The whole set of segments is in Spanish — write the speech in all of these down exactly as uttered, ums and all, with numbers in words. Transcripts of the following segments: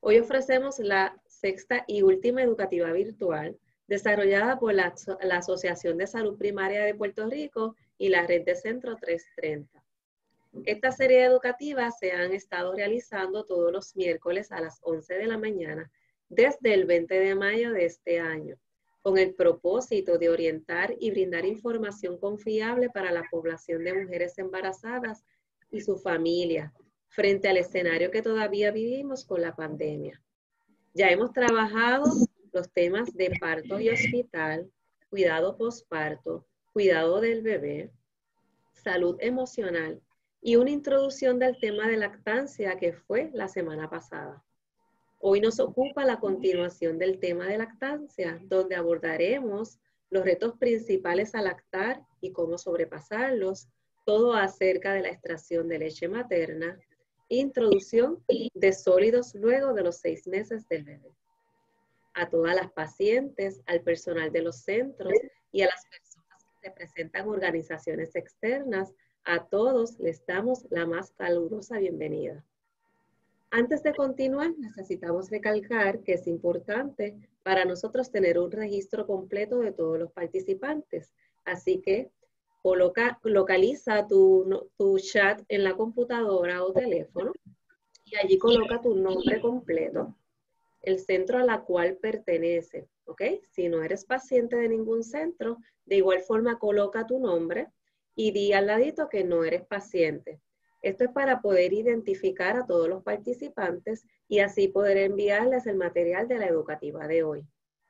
Hoy ofrecemos la sexta y última educativa virtual desarrollada por la, la Asociación de Salud Primaria de Puerto Rico y la Red de Centro trescientos treinta. Esta serie educativa se han estado realizando todos los miércoles a las once de la mañana desde el veinte de mayo de este año, con el propósito de orientar y brindar información confiable para la población de mujeres embarazadas y su familia, frente al escenario que todavía vivimos con la pandemia. Ya hemos trabajado los temas de parto y hospital, cuidado posparto, cuidado del bebé, salud emocional y una introducción del tema de lactancia que fue la semana pasada. Hoy nos ocupa la continuación del tema de lactancia, donde abordaremos los retos principales a lactar y cómo sobrepasarlos, todo acerca de la extracción de leche materna, introducción de sólidos luego de los seis meses del bebé. A todas las pacientes, al personal de los centros y a las personas que representan organizaciones externas, a todos les damos la más calurosa bienvenida. Antes de continuar, necesitamos recalcar que es importante para nosotros tener un registro completo de todos los participantes. Así que coloca, localiza tu, tu chat en la computadora o teléfono y allí coloca tu nombre completo, el centro a la cual pertenece, ¿ok? Si no eres paciente de ningún centro, de igual forma coloca tu nombre y di al ladito que no eres paciente. Esto es para poder identificar a todos los participantes y así poder enviarles el material de la educativa de hoy.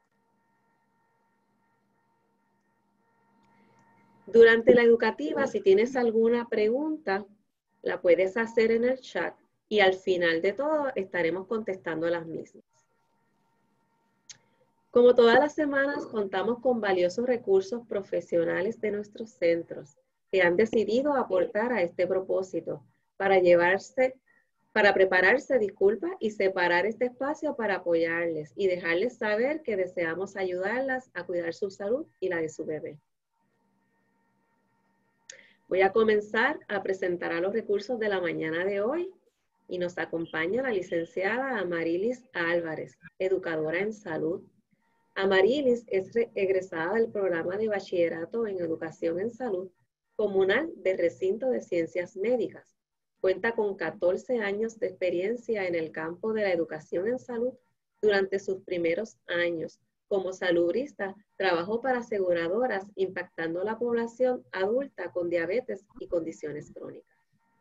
Durante la educativa, si tienes alguna pregunta, la puedes hacer en el chat y al final de todo estaremos contestando las mismas. Como todas las semanas, contamos con valiosos recursos profesionales de nuestros centros que han decidido aportar a este propósito para llevarse, para prepararse, disculpa, y separar este espacio para apoyarles y dejarles saber que deseamos ayudarlas a cuidar su salud y la de su bebé. Voy a comenzar a presentar a los recursos de la mañana de hoy y nos acompaña la licenciada Amarilis Álvarez, educadora en salud. Amarilis es egresada del programa de bachillerato en educación en salud comunal del recinto de ciencias médicas. Cuenta con catorce años de experiencia en el campo de la educación en salud. Durante sus primeros años como salubrista, trabajó para aseguradoras impactando la población adulta con diabetes y condiciones crónicas.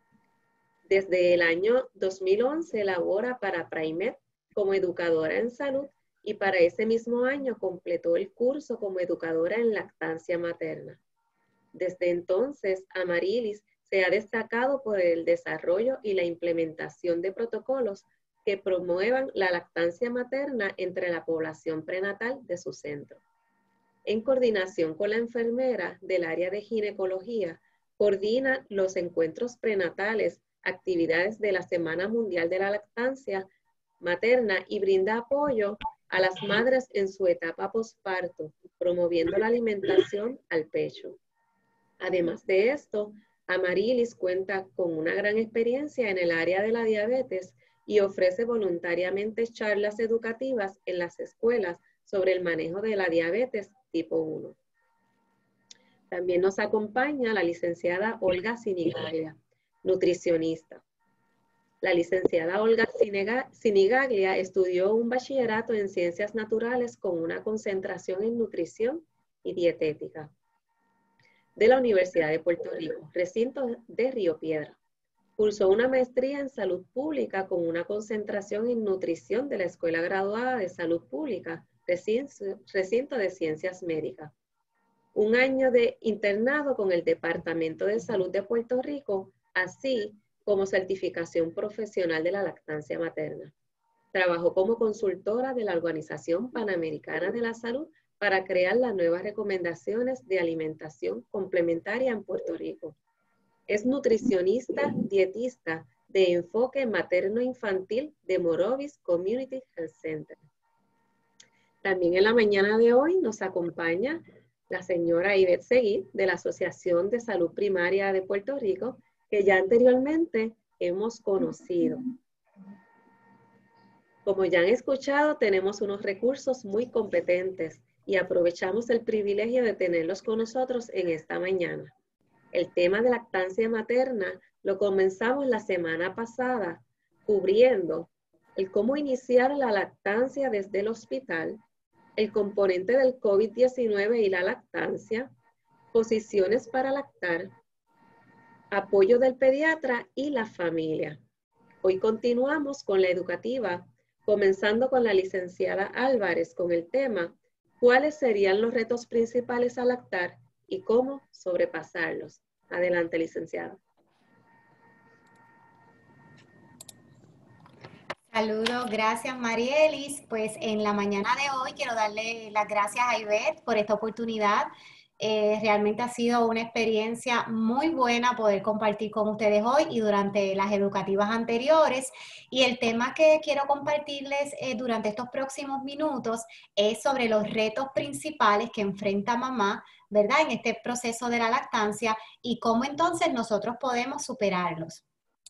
Desde el año dos mil once labora para Praimed como educadora en salud y para ese mismo año completó el curso como educadora en lactancia materna. Desde entonces, Amarilis se ha destacado por el desarrollo y la implementación de protocolos que promuevan la lactancia materna entre la población prenatal de su centro. En coordinación con la enfermera del área de ginecología, coordina los encuentros prenatales, actividades de la Semana Mundial de la Lactancia Materna y brinda apoyo a las madres en su etapa posparto, promoviendo la alimentación al pecho. Además de esto, Amarilis cuenta con una gran experiencia en el área de la diabetes y ofrece voluntariamente charlas educativas en las escuelas sobre el manejo de la diabetes tipo uno. También nos acompaña la licenciada Olga Sinigaglia, nutricionista. La licenciada Olga Sinigaglia estudió un bachillerato en ciencias naturales con una concentración en nutrición y dietética de la Universidad de Puerto Rico, recinto de Río Piedra. Cursó una maestría en salud pública con una concentración en nutrición de la Escuela Graduada de Salud Pública, recinto de ciencias médicas. Un año de internado con el Departamento de Salud de Puerto Rico, así como certificación profesional de la lactancia materna. Trabajó como consultora de la Organización Panamericana de la Salud para crear las nuevas recomendaciones de alimentación complementaria en Puerto Rico. Es nutricionista, dietista de enfoque materno-infantil de Morovis Community Health Center. También en la mañana de hoy nos acompaña la señora Ivette Seguí de la Asociación de Salud Primaria de Puerto Rico, que ya anteriormente hemos conocido. Como ya han escuchado, tenemos unos recursos muy competentes y aprovechamos el privilegio de tenerlos con nosotros en esta mañana. El tema de lactancia materna lo comenzamos la semana pasada, cubriendo el cómo iniciar la lactancia desde el hospital, el componente del COVID diecinueve y la lactancia, posiciones para lactar, apoyo del pediatra y la familia. Hoy continuamos con la educativa, comenzando con la licenciada Álvarez con el tema ¿cuáles serían los retos principales a lactar y cómo sobrepasarlos? Adelante, licenciada. Saludos, gracias Marielis. Pues en la mañana de hoy quiero darle las gracias a Ivette por esta oportunidad. Eh, realmente ha sido una experiencia muy buena poder compartir con ustedes hoy y durante las educativas anteriores. Y el tema que quiero compartirles eh, durante estos próximos minutos es sobre los retos principales que enfrenta mamá, ¿verdad? En este proceso de la lactancia y cómo entonces nosotros podemos superarlos.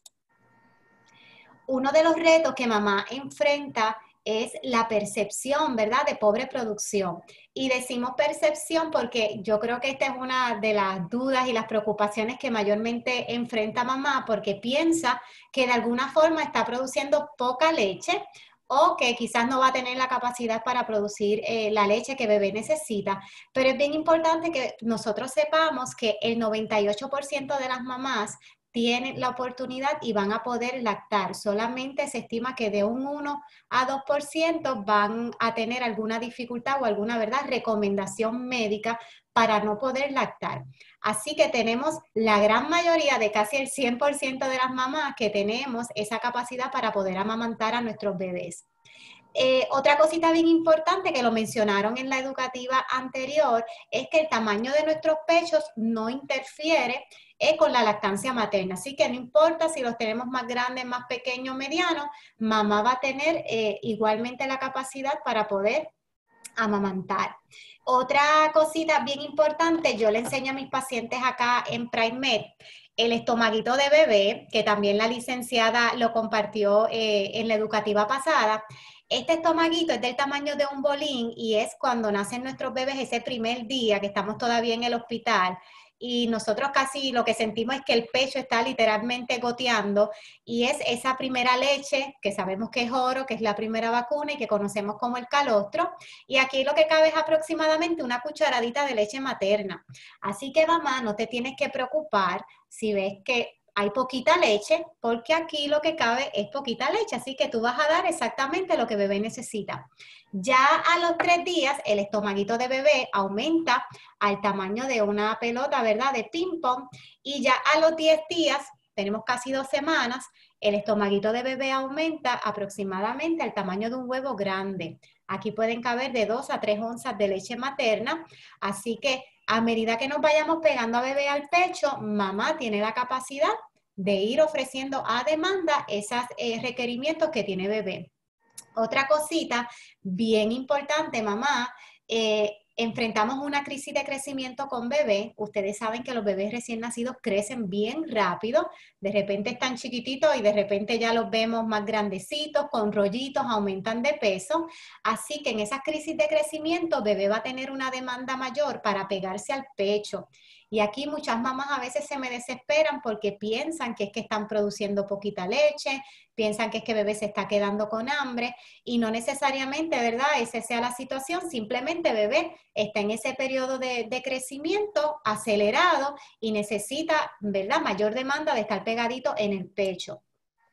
Uno de los retos que mamá enfrenta es la percepción, ¿verdad?, de pobre producción. Y decimos percepción porque yo creo que esta es una de las dudas y las preocupaciones que mayormente enfrenta mamá, porque piensa que de alguna forma está produciendo poca leche o que quizás no va a tener la capacidad para producir eh, la leche que bebé necesita. Pero es bien importante que nosotros sepamos que el noventa y ocho por ciento de las mamás tienen la oportunidad y van a poder lactar. Solamente se estima que de un uno a dos por ciento van a tener alguna dificultad o alguna, ¿verdad?, recomendación médica para no poder lactar. Así que tenemos la gran mayoría de casi el cien por ciento de las mamás que tenemos esa capacidad para poder amamantar a nuestros bebés. Eh, otra cosita bien importante que lo mencionaron en la educativa anterior es que el tamaño de nuestros pechos no interfiere eh, con la lactancia materna. Así que no importa si los tenemos más grandes, más pequeños, medianos, mamá va a tener eh, igualmente la capacidad para poder amamantar. Otra cosita bien importante, yo le enseño a mis pacientes acá en PrimeMed, el estomaguito de bebé, que también la licenciada lo compartió eh, en la educativa pasada. Este estomaguito es del tamaño de un bolín y es cuando nacen nuestros bebés ese primer día que estamos todavía en el hospital y nosotros casi lo que sentimos es que el pecho está literalmente goteando y es esa primera leche que sabemos que es oro, que es la primera vacuna y que conocemos como el calostro, y aquí lo que cabe es aproximadamente una cucharadita de leche materna. Así que mamá, no te tienes que preocupar si ves que hay poquita leche, porque aquí lo que cabe es poquita leche, así que tú vas a dar exactamente lo que bebé necesita. Ya a los tres días, el estomaguito de bebé aumenta al tamaño de una pelota, ¿verdad?, de ping pong, y ya a los diez días, tenemos casi dos semanas, el estomaguito de bebé aumenta aproximadamente al tamaño de un huevo grande. Aquí pueden caber de dos a tres onzas de leche materna, así que a medida que nos vayamos pegando a bebé al pecho, mamá tiene la capacidad de ir ofreciendo a demanda esos eh, requerimientos que tiene bebé. Otra cosita bien importante, mamá, eh, enfrentamos una crisis de crecimiento con bebé. Ustedes saben que los bebés recién nacidos crecen bien rápido. De repente están chiquititos y de repente ya los vemos más grandecitos, con rollitos, aumentan de peso. Así que en esas crisis de crecimiento, bebé va a tener una demanda mayor para pegarse al pecho. Y aquí muchas mamás a veces se me desesperan porque piensan que es que están produciendo poquita leche, piensan que es que bebé se está quedando con hambre y no necesariamente, ¿verdad?, esa sea la situación, simplemente bebé está en ese periodo de, de crecimiento acelerado y necesita, ¿verdad?, mayor demanda de estar pegadito en el pecho.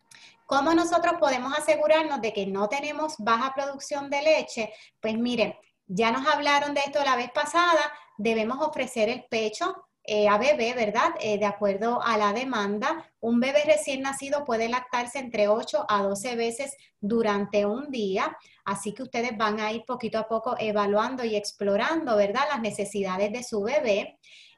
¿Cómo nosotros podemos asegurarnos de que no tenemos baja producción de leche? Pues miren, ya nos hablaron de esto la vez pasada, debemos ofrecer el pecho eh, a bebé, ¿verdad? Eh, de acuerdo a la demanda. Un bebé recién nacido puede lactarse entre ocho a doce veces durante un día, así que ustedes van a ir poquito a poco evaluando y explorando, ¿verdad?, las necesidades de su bebé.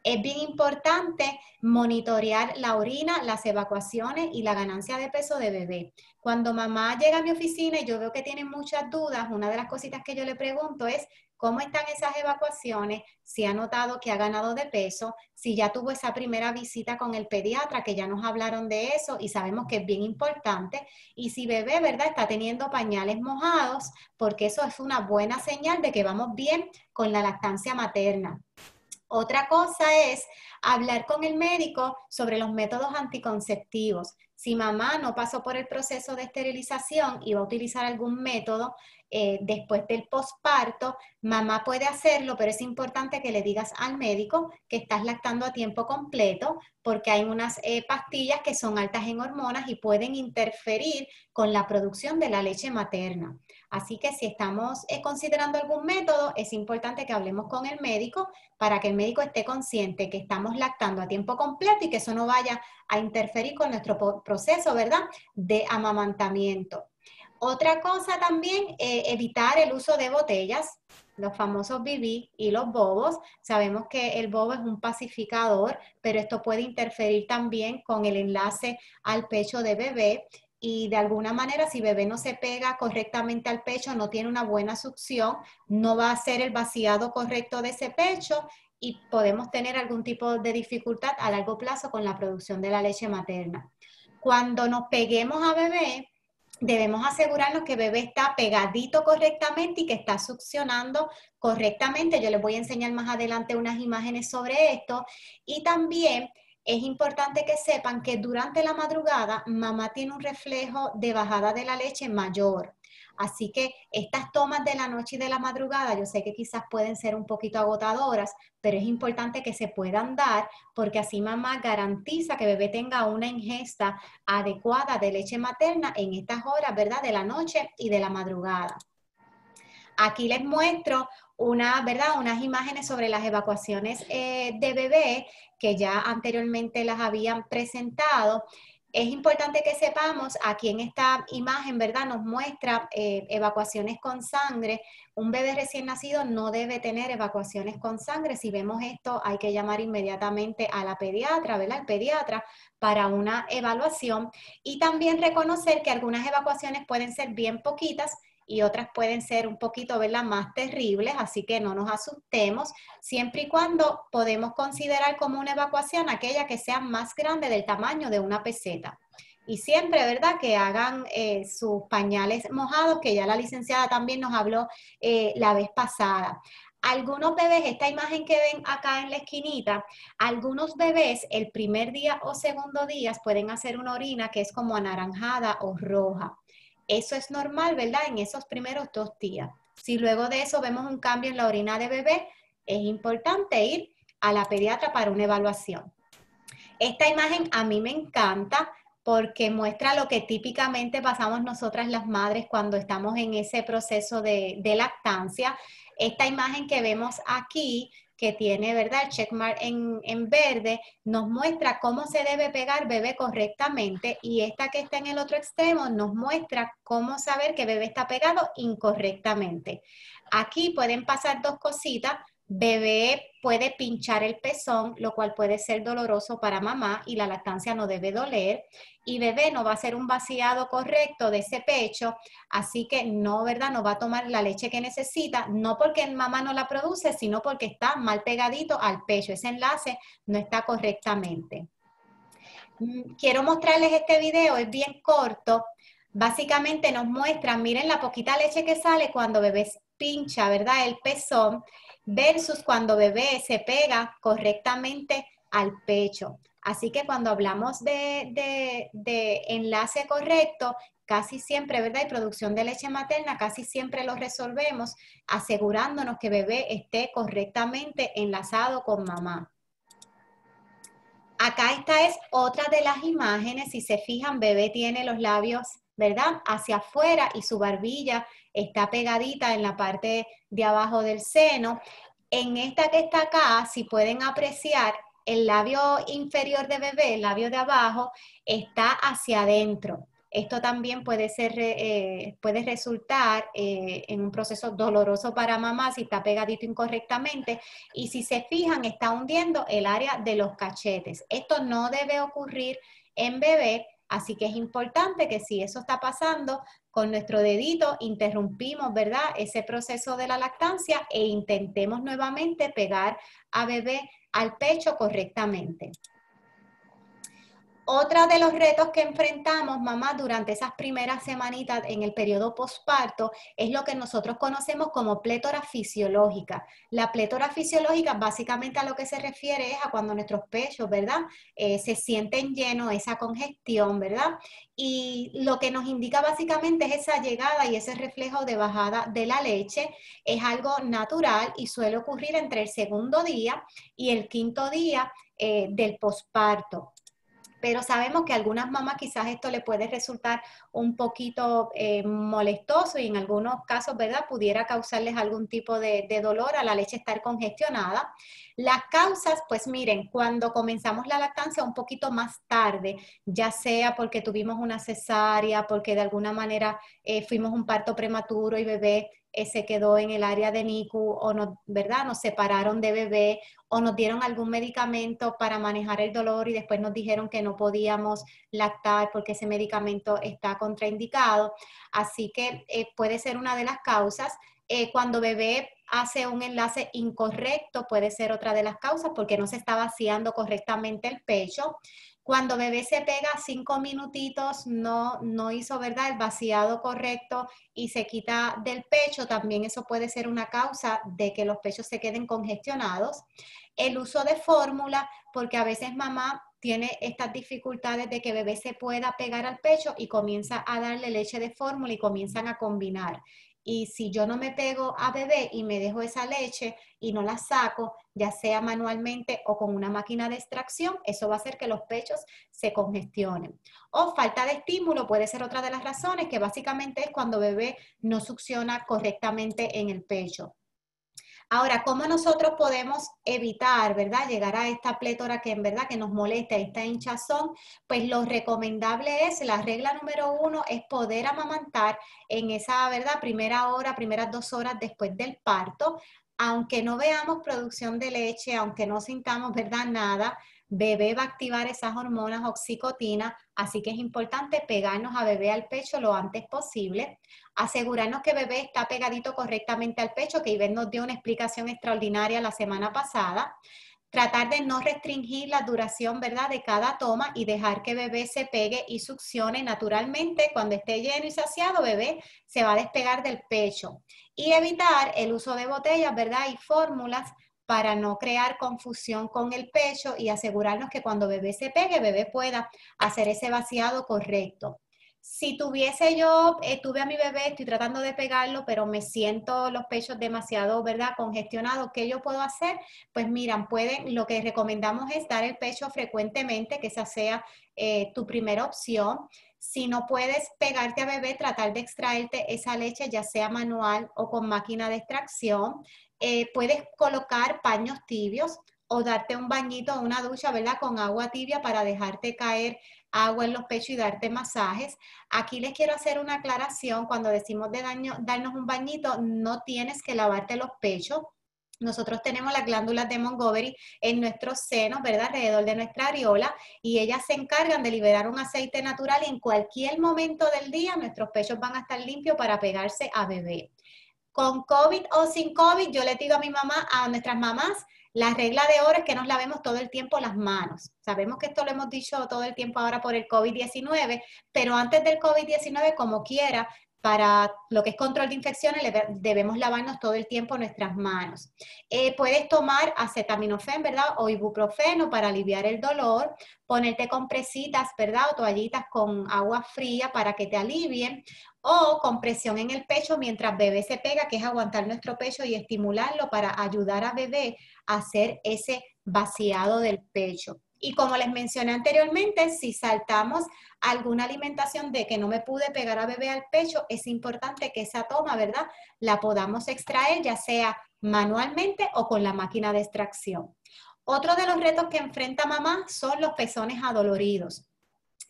Es bien importante monitorear la orina, las evacuaciones y la ganancia de peso de bebé. Cuando mamá llega a mi oficina y yo veo que tiene muchas dudas, una de las cositas que yo le pregunto es cómo están esas evacuaciones, si ha notado que ha ganado de peso, si ya tuvo esa primera visita con el pediatra, que ya nos hablaron de eso y sabemos que es bien importante, y si bebé, ¿verdad?, está teniendo pañales mojados, porque eso es una buena señal de que vamos bien con la lactancia materna. Otra cosa es hablar con el médico sobre los métodos anticonceptivos. Si mamá no pasó por el proceso de esterilización y va a utilizar algún método eh, después del posparto, mamá puede hacerlo, pero es importante que le digas al médico que estás lactando a tiempo completo, porque hay unas eh, pastillas que son altas en hormonas y pueden interferir con la producción de la leche materna. Así que si estamos eh, considerando algún método, es importante que hablemos con el médico para que el médico esté consciente que estamos lactando a tiempo completo y que eso no vaya a interferir con nuestro proceso, ¿verdad?, de amamantamiento. Otra cosa también, eh, evitar el uso de botellas, los famosos B B y los bobos. Sabemos que el bobo es un pacificador, pero esto puede interferir también con el enlace al pecho de bebé. Y de alguna manera, si bebé no se pega correctamente al pecho, no tiene una buena succión, no va a hacer el vaciado correcto de ese pecho y podemos tener algún tipo de dificultad a largo plazo con la producción de la leche materna. Cuando nos peguemos a bebé, debemos asegurarnos que bebé está pegadito correctamente y que está succionando correctamente. Yo les voy a enseñar más adelante unas imágenes sobre esto. Y también es importante que sepan que durante la madrugada mamá tiene un reflejo de bajada de la leche mayor. Así que estas tomas de la noche y de la madrugada, yo sé que quizás pueden ser un poquito agotadoras, pero es importante que se puedan dar porque así mamá garantiza que bebé tenga una ingesta adecuada de leche materna en estas horas, ¿verdad?, de la noche y de la madrugada. Aquí les muestro una, ¿verdad?, unas imágenes sobre las evacuaciones eh, de bebé que ya anteriormente las habían presentado. Es importante que sepamos, aquí en esta imagen, ¿verdad?, nos muestra eh, evacuaciones con sangre. Un bebé recién nacido no debe tener evacuaciones con sangre. Si vemos esto, hay que llamar inmediatamente a la pediatra, ¿verdad?, al pediatra para una evaluación. Y también reconocer que algunas evacuaciones pueden ser bien poquitas y otras pueden ser un poquito, ¿verdad?, más terribles, así que no nos asustemos, siempre y cuando podemos considerar como una evacuación aquella que sea más grande del tamaño de una peseta. Y siempre, ¿verdad?, que hagan eh, sus pañales mojados, que ya la licenciada también nos habló eh, la vez pasada. Algunos bebés, esta imagen que ven acá en la esquinita, algunos bebés el primer día o segundo día pueden hacer una orina que es como anaranjada o roja. Eso es normal, ¿verdad?, en esos primeros dos días. Si luego de eso vemos un cambio en la orina de bebé, es importante ir a la pediatra para una evaluación. Esta imagen a mí me encanta porque muestra lo que típicamente pasamos nosotras las madres cuando estamos en ese proceso de, de lactancia. Esta imagen que vemos aquí, que tiene, ¿verdad?, el checkmark en, en verde, nos muestra cómo se debe pegar bebé correctamente, y esta que está en el otro extremo nos muestra cómo saber que bebé está pegado incorrectamente. Aquí pueden pasar dos cositas. Bebé puede pinchar el pezón, lo cual puede ser doloroso para mamá y la lactancia no debe doler. Y bebé no va a hacer un vaciado correcto de ese pecho, así que no, ¿verdad?, no va a tomar la leche que necesita, no porque mamá no la produce, sino porque está mal pegadito al pecho. Ese enlace no está correctamente. Quiero mostrarles este video, es bien corto. Básicamente nos muestra, miren la poquita leche que sale cuando bebé pincha, ¿verdad?, el pezón, versus cuando bebé se pega correctamente al pecho. Así que cuando hablamos de, de, de enlace correcto, casi siempre, ¿verdad?, y producción de leche materna, casi siempre lo resolvemos asegurándonos que bebé esté correctamente enlazado con mamá. Acá esta es otra de las imágenes. Si se fijan, bebé tiene los labios, ¿verdad?, hacia afuera y su barbilla está pegadita en la parte de abajo del seno. En esta que está acá, si pueden apreciar, el labio inferior de bebé, el labio de abajo, está hacia adentro. Esto también puede, ser, eh, puede resultar eh, en un proceso doloroso para mamá si está pegadito incorrectamente y si se fijan está hundiendo el área de los cachetes. Esto no debe ocurrir en bebé, así que es importante que si eso está pasando, con nuestro dedito interrumpimos, ¿verdad?, ese proceso de la lactancia e intentemos nuevamente pegar a bebé al pecho correctamente. Otro de los retos que enfrentamos, mamá, durante esas primeras semanitas en el periodo posparto es lo que nosotros conocemos como plétora fisiológica. La plétora fisiológica básicamente a lo que se refiere es a cuando nuestros pechos, ¿verdad?, eh, se sienten llenos, esa congestión, ¿verdad? Y lo que nos indica básicamente es esa llegada y ese reflejo de bajada de la leche. Es algo natural y suele ocurrir entre el segundo día y el quinto día eh, del posparto. Pero sabemos que a algunas mamás quizás esto le puede resultar un poquito eh, molestoso y en algunos casos, ¿verdad?, pudiera causarles algún tipo de, de dolor a la leche estar congestionada. Las causas, pues miren, cuando comenzamos la lactancia un poquito más tarde, ya sea porque tuvimos una cesárea, porque de alguna manera eh, fuimos un parto prematuro y bebé eh, se quedó en el área de N I C U o no, ¿verdad?, nos separaron de bebé o nos dieron algún medicamento para manejar el dolor y después nos dijeron que no podíamos lactar porque ese medicamento está contraindicado. Así que eh, puede ser una de las causas. Eh, cuando bebé hace un enlace incorrecto puede ser otra de las causas porque no se está vaciando correctamente el pecho. Cuando bebé se pega cinco minutitos, no, no hizo, ¿verdad?, el vaciado correcto y se quita del pecho, también eso puede ser una causa de que los pechos se queden congestionados. El uso de fórmula, porque a veces mamá tiene estas dificultades de que bebé se pueda pegar al pecho y comienza a darle leche de fórmula y comienzan a combinar. Y si yo no me pego a bebé y me dejo esa leche y no la saco, ya sea manualmente o con una máquina de extracción, eso va a hacer que los pechos se congestionen. O falta de estímulo puede ser otra de las razones, que básicamente es cuando bebé no succiona correctamente en el pecho. Ahora, ¿cómo nosotros podemos evitar, verdad, llegar a esta plétora que en verdad que nos molesta, esta hinchazón? Pues lo recomendable es, la regla número uno es poder amamantar en esa, verdad, primera hora, primeras dos horas después del parto, aunque no veamos producción de leche, aunque no sintamos, verdad, nada, bebé va a activar esas hormonas oxitotina, así que es importante pegarnos a bebé al pecho lo antes posible. Asegurarnos que bebé está pegadito correctamente al pecho, que Ivette nos dio una explicación extraordinaria la semana pasada. Tratar de no restringir la duración, ¿verdad?, de cada toma y dejar que bebé se pegue y succione naturalmente. Cuando esté lleno y saciado, bebé se va a despegar del pecho. Y evitar el uso de botellas, ¿verdad?, y fórmulas para no crear confusión con el pecho y asegurarnos que cuando bebé se pegue, bebé pueda hacer ese vaciado correcto. Si tuviese yo, eh, tuve a mi bebé, estoy tratando de pegarlo, pero me siento los pechos demasiado, ¿verdad?, congestionados, ¿qué yo puedo hacer? Pues miran, pueden, lo que recomendamos es dar el pecho frecuentemente, que esa sea eh, tu primera opción. Si no puedes pegarte a bebé, tratar de extraerte esa leche, ya sea manual o con máquina de extracción. Eh, puedes colocar paños tibios o darte un bañito o una ducha, ¿verdad?, con agua tibia para dejarte caer agua en los pechos y darte masajes. Aquí les quiero hacer una aclaración. Cuando decimos de daño, darnos un bañito, no tienes que lavarte los pechos. Nosotros tenemos las glándulas de Montgomery en nuestros senos, ¿verdad?, alrededor de nuestra areola, y ellas se encargan de liberar un aceite natural y en cualquier momento del día nuestros pechos van a estar limpios para pegarse a bebé. Con COVID o sin COVID, yo le digo a mi mamá, a nuestras mamás, la regla de oro es que nos lavemos todo el tiempo las manos. Sabemos que esto lo hemos dicho todo el tiempo ahora por el COVID diecinueve, pero antes del COVID diecinueve, como quiera, para lo que es control de infecciones, debemos lavarnos todo el tiempo nuestras manos. Eh, puedes tomar acetaminofén, ¿verdad?, o ibuprofeno para aliviar el dolor, ponerte compresitas, ¿verdad?, o toallitas con agua fría para que te alivien, o compresión en el pecho mientras bebé se pega, que es aguantar nuestro pecho y estimularlo para ayudar a bebé a hacer ese vaciado del pecho. Y como les mencioné anteriormente, si saltamos alguna alimentación de que no me pude pegar a bebé al pecho, es importante que esa toma, ¿verdad?, la podamos extraer, ya sea manualmente o con la máquina de extracción. Otro de los retos que enfrenta mamá son los pezones adoloridos.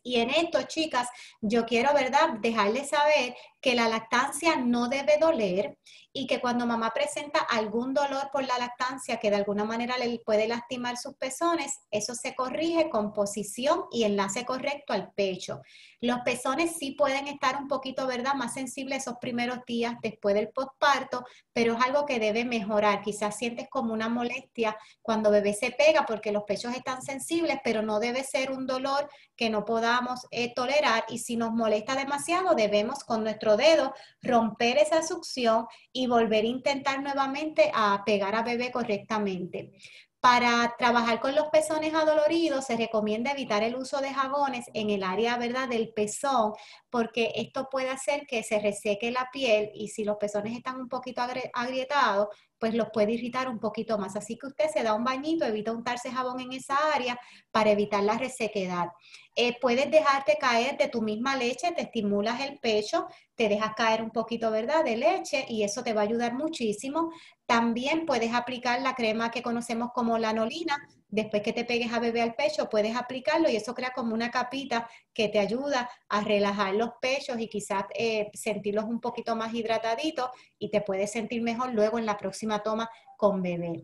Y en esto, chicas, yo quiero, ¿verdad?, dejarles saber que la lactancia no debe doler y que cuando mamá presenta algún dolor por la lactancia que de alguna manera le puede lastimar sus pezones, eso se corrige con posición y enlace correcto al pecho. Los pezones sí pueden estar un poquito, ¿verdad?, más sensibles esos primeros días después del posparto, pero es algo que debe mejorar. Quizás sientes como una molestia cuando bebé se pega porque los pechos están sensibles, pero no debe ser un dolor que no podamos eh, tolerar, y si nos molesta demasiado debemos con nuestro dedo romper esa succión y volver a intentar nuevamente a pegar a bebé correctamente. Para trabajar con los pezones adoloridos se recomienda evitar el uso de jabones en el área, ¿verdad?, del pezón, porque esto puede hacer que se reseque la piel y si los pezones están un poquito agrietados, pues los puede irritar un poquito más. Así que usted se da un bañito, evita untarse jabón en esa área para evitar la resequedad. Eh, puedes dejarte caer de tu misma leche, te estimulas el pecho, te dejas caer un poquito, ¿verdad?, de leche y eso te va a ayudar muchísimo. También puedes aplicar la crema que conocemos como lanolina. Después que te pegues a bebé al pecho, puedes aplicarlo y eso crea como una capita que te ayuda a relajar los pechos y quizás eh, sentirlos un poquito más hidrataditos y te puedes sentir mejor luego en la próxima toma con bebé.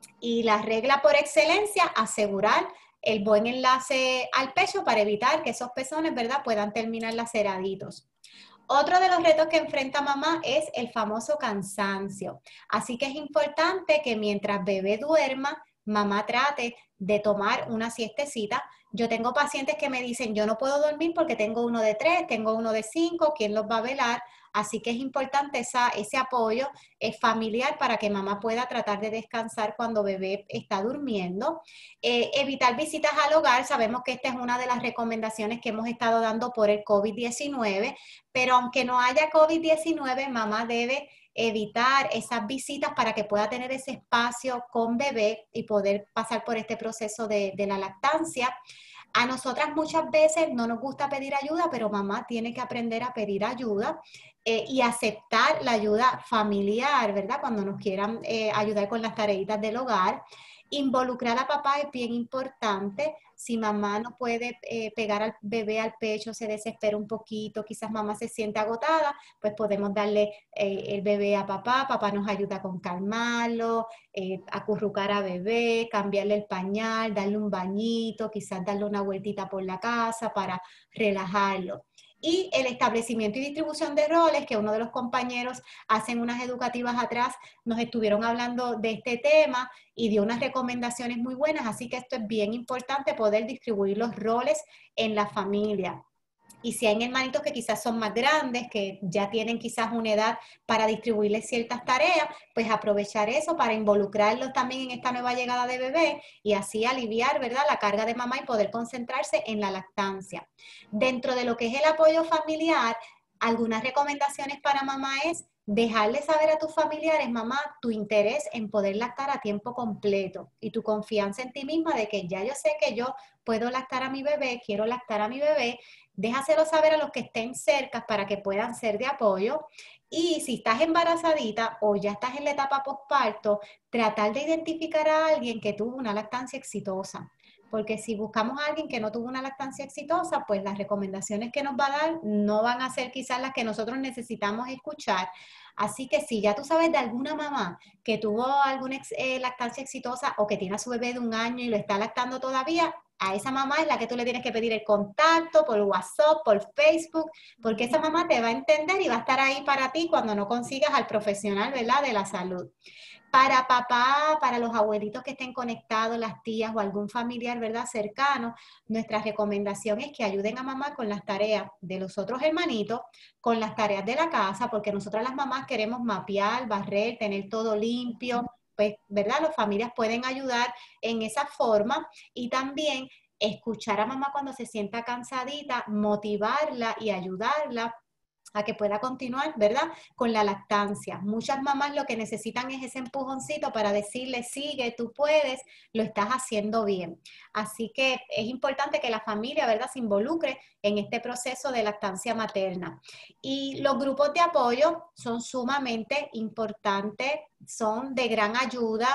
Y la regla por excelencia, asegurar el buen enlace al pecho para evitar que esos pezones, ¿verdad?, puedan terminar laceraditos. Otro de los retos que enfrenta mamá es el famoso cansancio. Así que es importante que mientras bebé duerma, mamá trate de tomar una siestecita. Yo tengo pacientes que me dicen, yo no puedo dormir porque tengo uno de tres, tengo uno de cinco, ¿quién los va a velar? Así que es importante esa, ese apoyo eh, familiar para que mamá pueda tratar de descansar cuando bebé está durmiendo. Eh, evitar visitas al hogar, sabemos que esta es una de las recomendaciones que hemos estado dando por el COVID diecinueve, pero aunque no haya COVID diecinueve, mamá debe evitar esas visitas para que pueda tener ese espacio con bebé y poder pasar por este proceso de, de la lactancia. A nosotras muchas veces no nos gusta pedir ayuda, pero mamá tiene que aprender a pedir ayuda eh, y aceptar la ayuda familiar, ¿verdad? Cuando nos quieran eh, ayudar con las tareitas del hogar. Involucrar a papá es bien importante. Si mamá no puede eh, pegar al bebé al pecho, se desespera un poquito, quizás mamá se siente agotada, pues podemos darle eh, el bebé a papá, papá nos ayuda con calmarlo, eh, acurrucar a bebé, cambiarle el pañal, darle un bañito, quizás darle una vueltita por la casa para relajarlo. Y el establecimiento y distribución de roles, que uno de los compañeros hacen unas educativas atrás, nos estuvieron hablando de este tema y dio unas recomendaciones muy buenas, así que esto es bien importante, poder distribuir los roles en la familia. Y si hay hermanitos que quizás son más grandes, que ya tienen quizás una edad para distribuirles ciertas tareas, pues aprovechar eso para involucrarlos también en esta nueva llegada de bebé y así aliviar, ¿verdad?, la carga de mamá y poder concentrarse en la lactancia. Dentro de lo que es el apoyo familiar, algunas recomendaciones para mamá es dejarle saber a tus familiares, mamá, tu interés en poder lactar a tiempo completo y tu confianza en ti misma de que ya yo sé que yo puedo lactar a mi bebé, quiero lactar a mi bebé. Déjaselo saber a los que estén cerca para que puedan ser de apoyo. Y si estás embarazadita o ya estás en la etapa posparto, tratar de identificar a alguien que tuvo una lactancia exitosa. Porque si buscamos a alguien que no tuvo una lactancia exitosa, pues las recomendaciones que nos va a dar no van a ser quizás las que nosotros necesitamos escuchar. Así que si ya tú sabes de alguna mamá que tuvo alguna ex, eh, lactancia exitosa o que tiene a su bebé de un año y lo está lactando todavía, a esa mamá es la que tú le tienes que pedir el contacto por WhatsApp, por Facebook, porque esa mamá te va a entender y va a estar ahí para ti cuando no consigas al profesional, ¿verdad?, de la salud. Para papá, para los abuelitos que estén conectados, las tías o algún familiar, ¿verdad?, cercano, nuestra recomendación es que ayuden a mamá con las tareas de los otros hermanitos, con las tareas de la casa, porque nosotras las mamás queremos mapear, barrer, tener todo limpio, pues, ¿verdad?, las familias pueden ayudar en esa forma y también escuchar a mamá cuando se sienta cansadita, motivarla y ayudarla a que pueda continuar, ¿verdad?, con la lactancia. Muchas mamás lo que necesitan es ese empujoncito para decirle, sigue, tú puedes, lo estás haciendo bien. Así que es importante que la familia, ¿verdad?, se involucre en este proceso de lactancia materna. Y los grupos de apoyo son sumamente importantes, son de gran ayuda.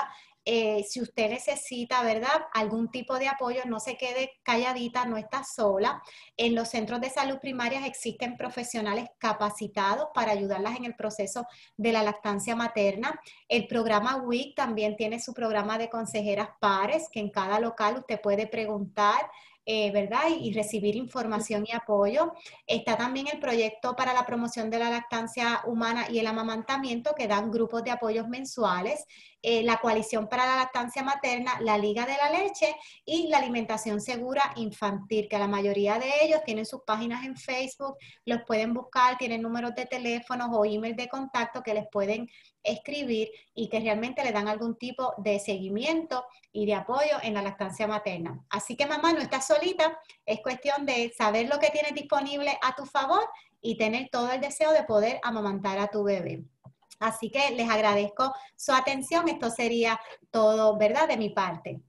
Eh, si usted necesita, ¿verdad?, algún tipo de apoyo, no se quede calladita, no está sola. En los centros de salud primarias existen profesionales capacitados para ayudarlas en el proceso de la lactancia materna. El programa W I C también tiene su programa de consejeras pares, que en cada local usted puede preguntar, Eh, ¿verdad? Y, y recibir información y apoyo. Está también el proyecto para la promoción de la lactancia humana y el amamantamiento, que dan grupos de apoyos mensuales, eh, la coalición para la lactancia materna, la Liga de la Leche y la alimentación segura infantil, que la mayoría de ellos tienen sus páginas en Facebook, los pueden buscar, tienen números de teléfonos o email de contacto que les pueden escribir y que realmente le dan algún tipo de seguimiento y de apoyo en la lactancia materna. Así que mamá, no estás solita, es cuestión de saber lo que tienes disponible a tu favor y tener todo el deseo de poder amamantar a tu bebé. Así que les agradezco su atención, esto sería todo, ¿verdad?, de mi parte.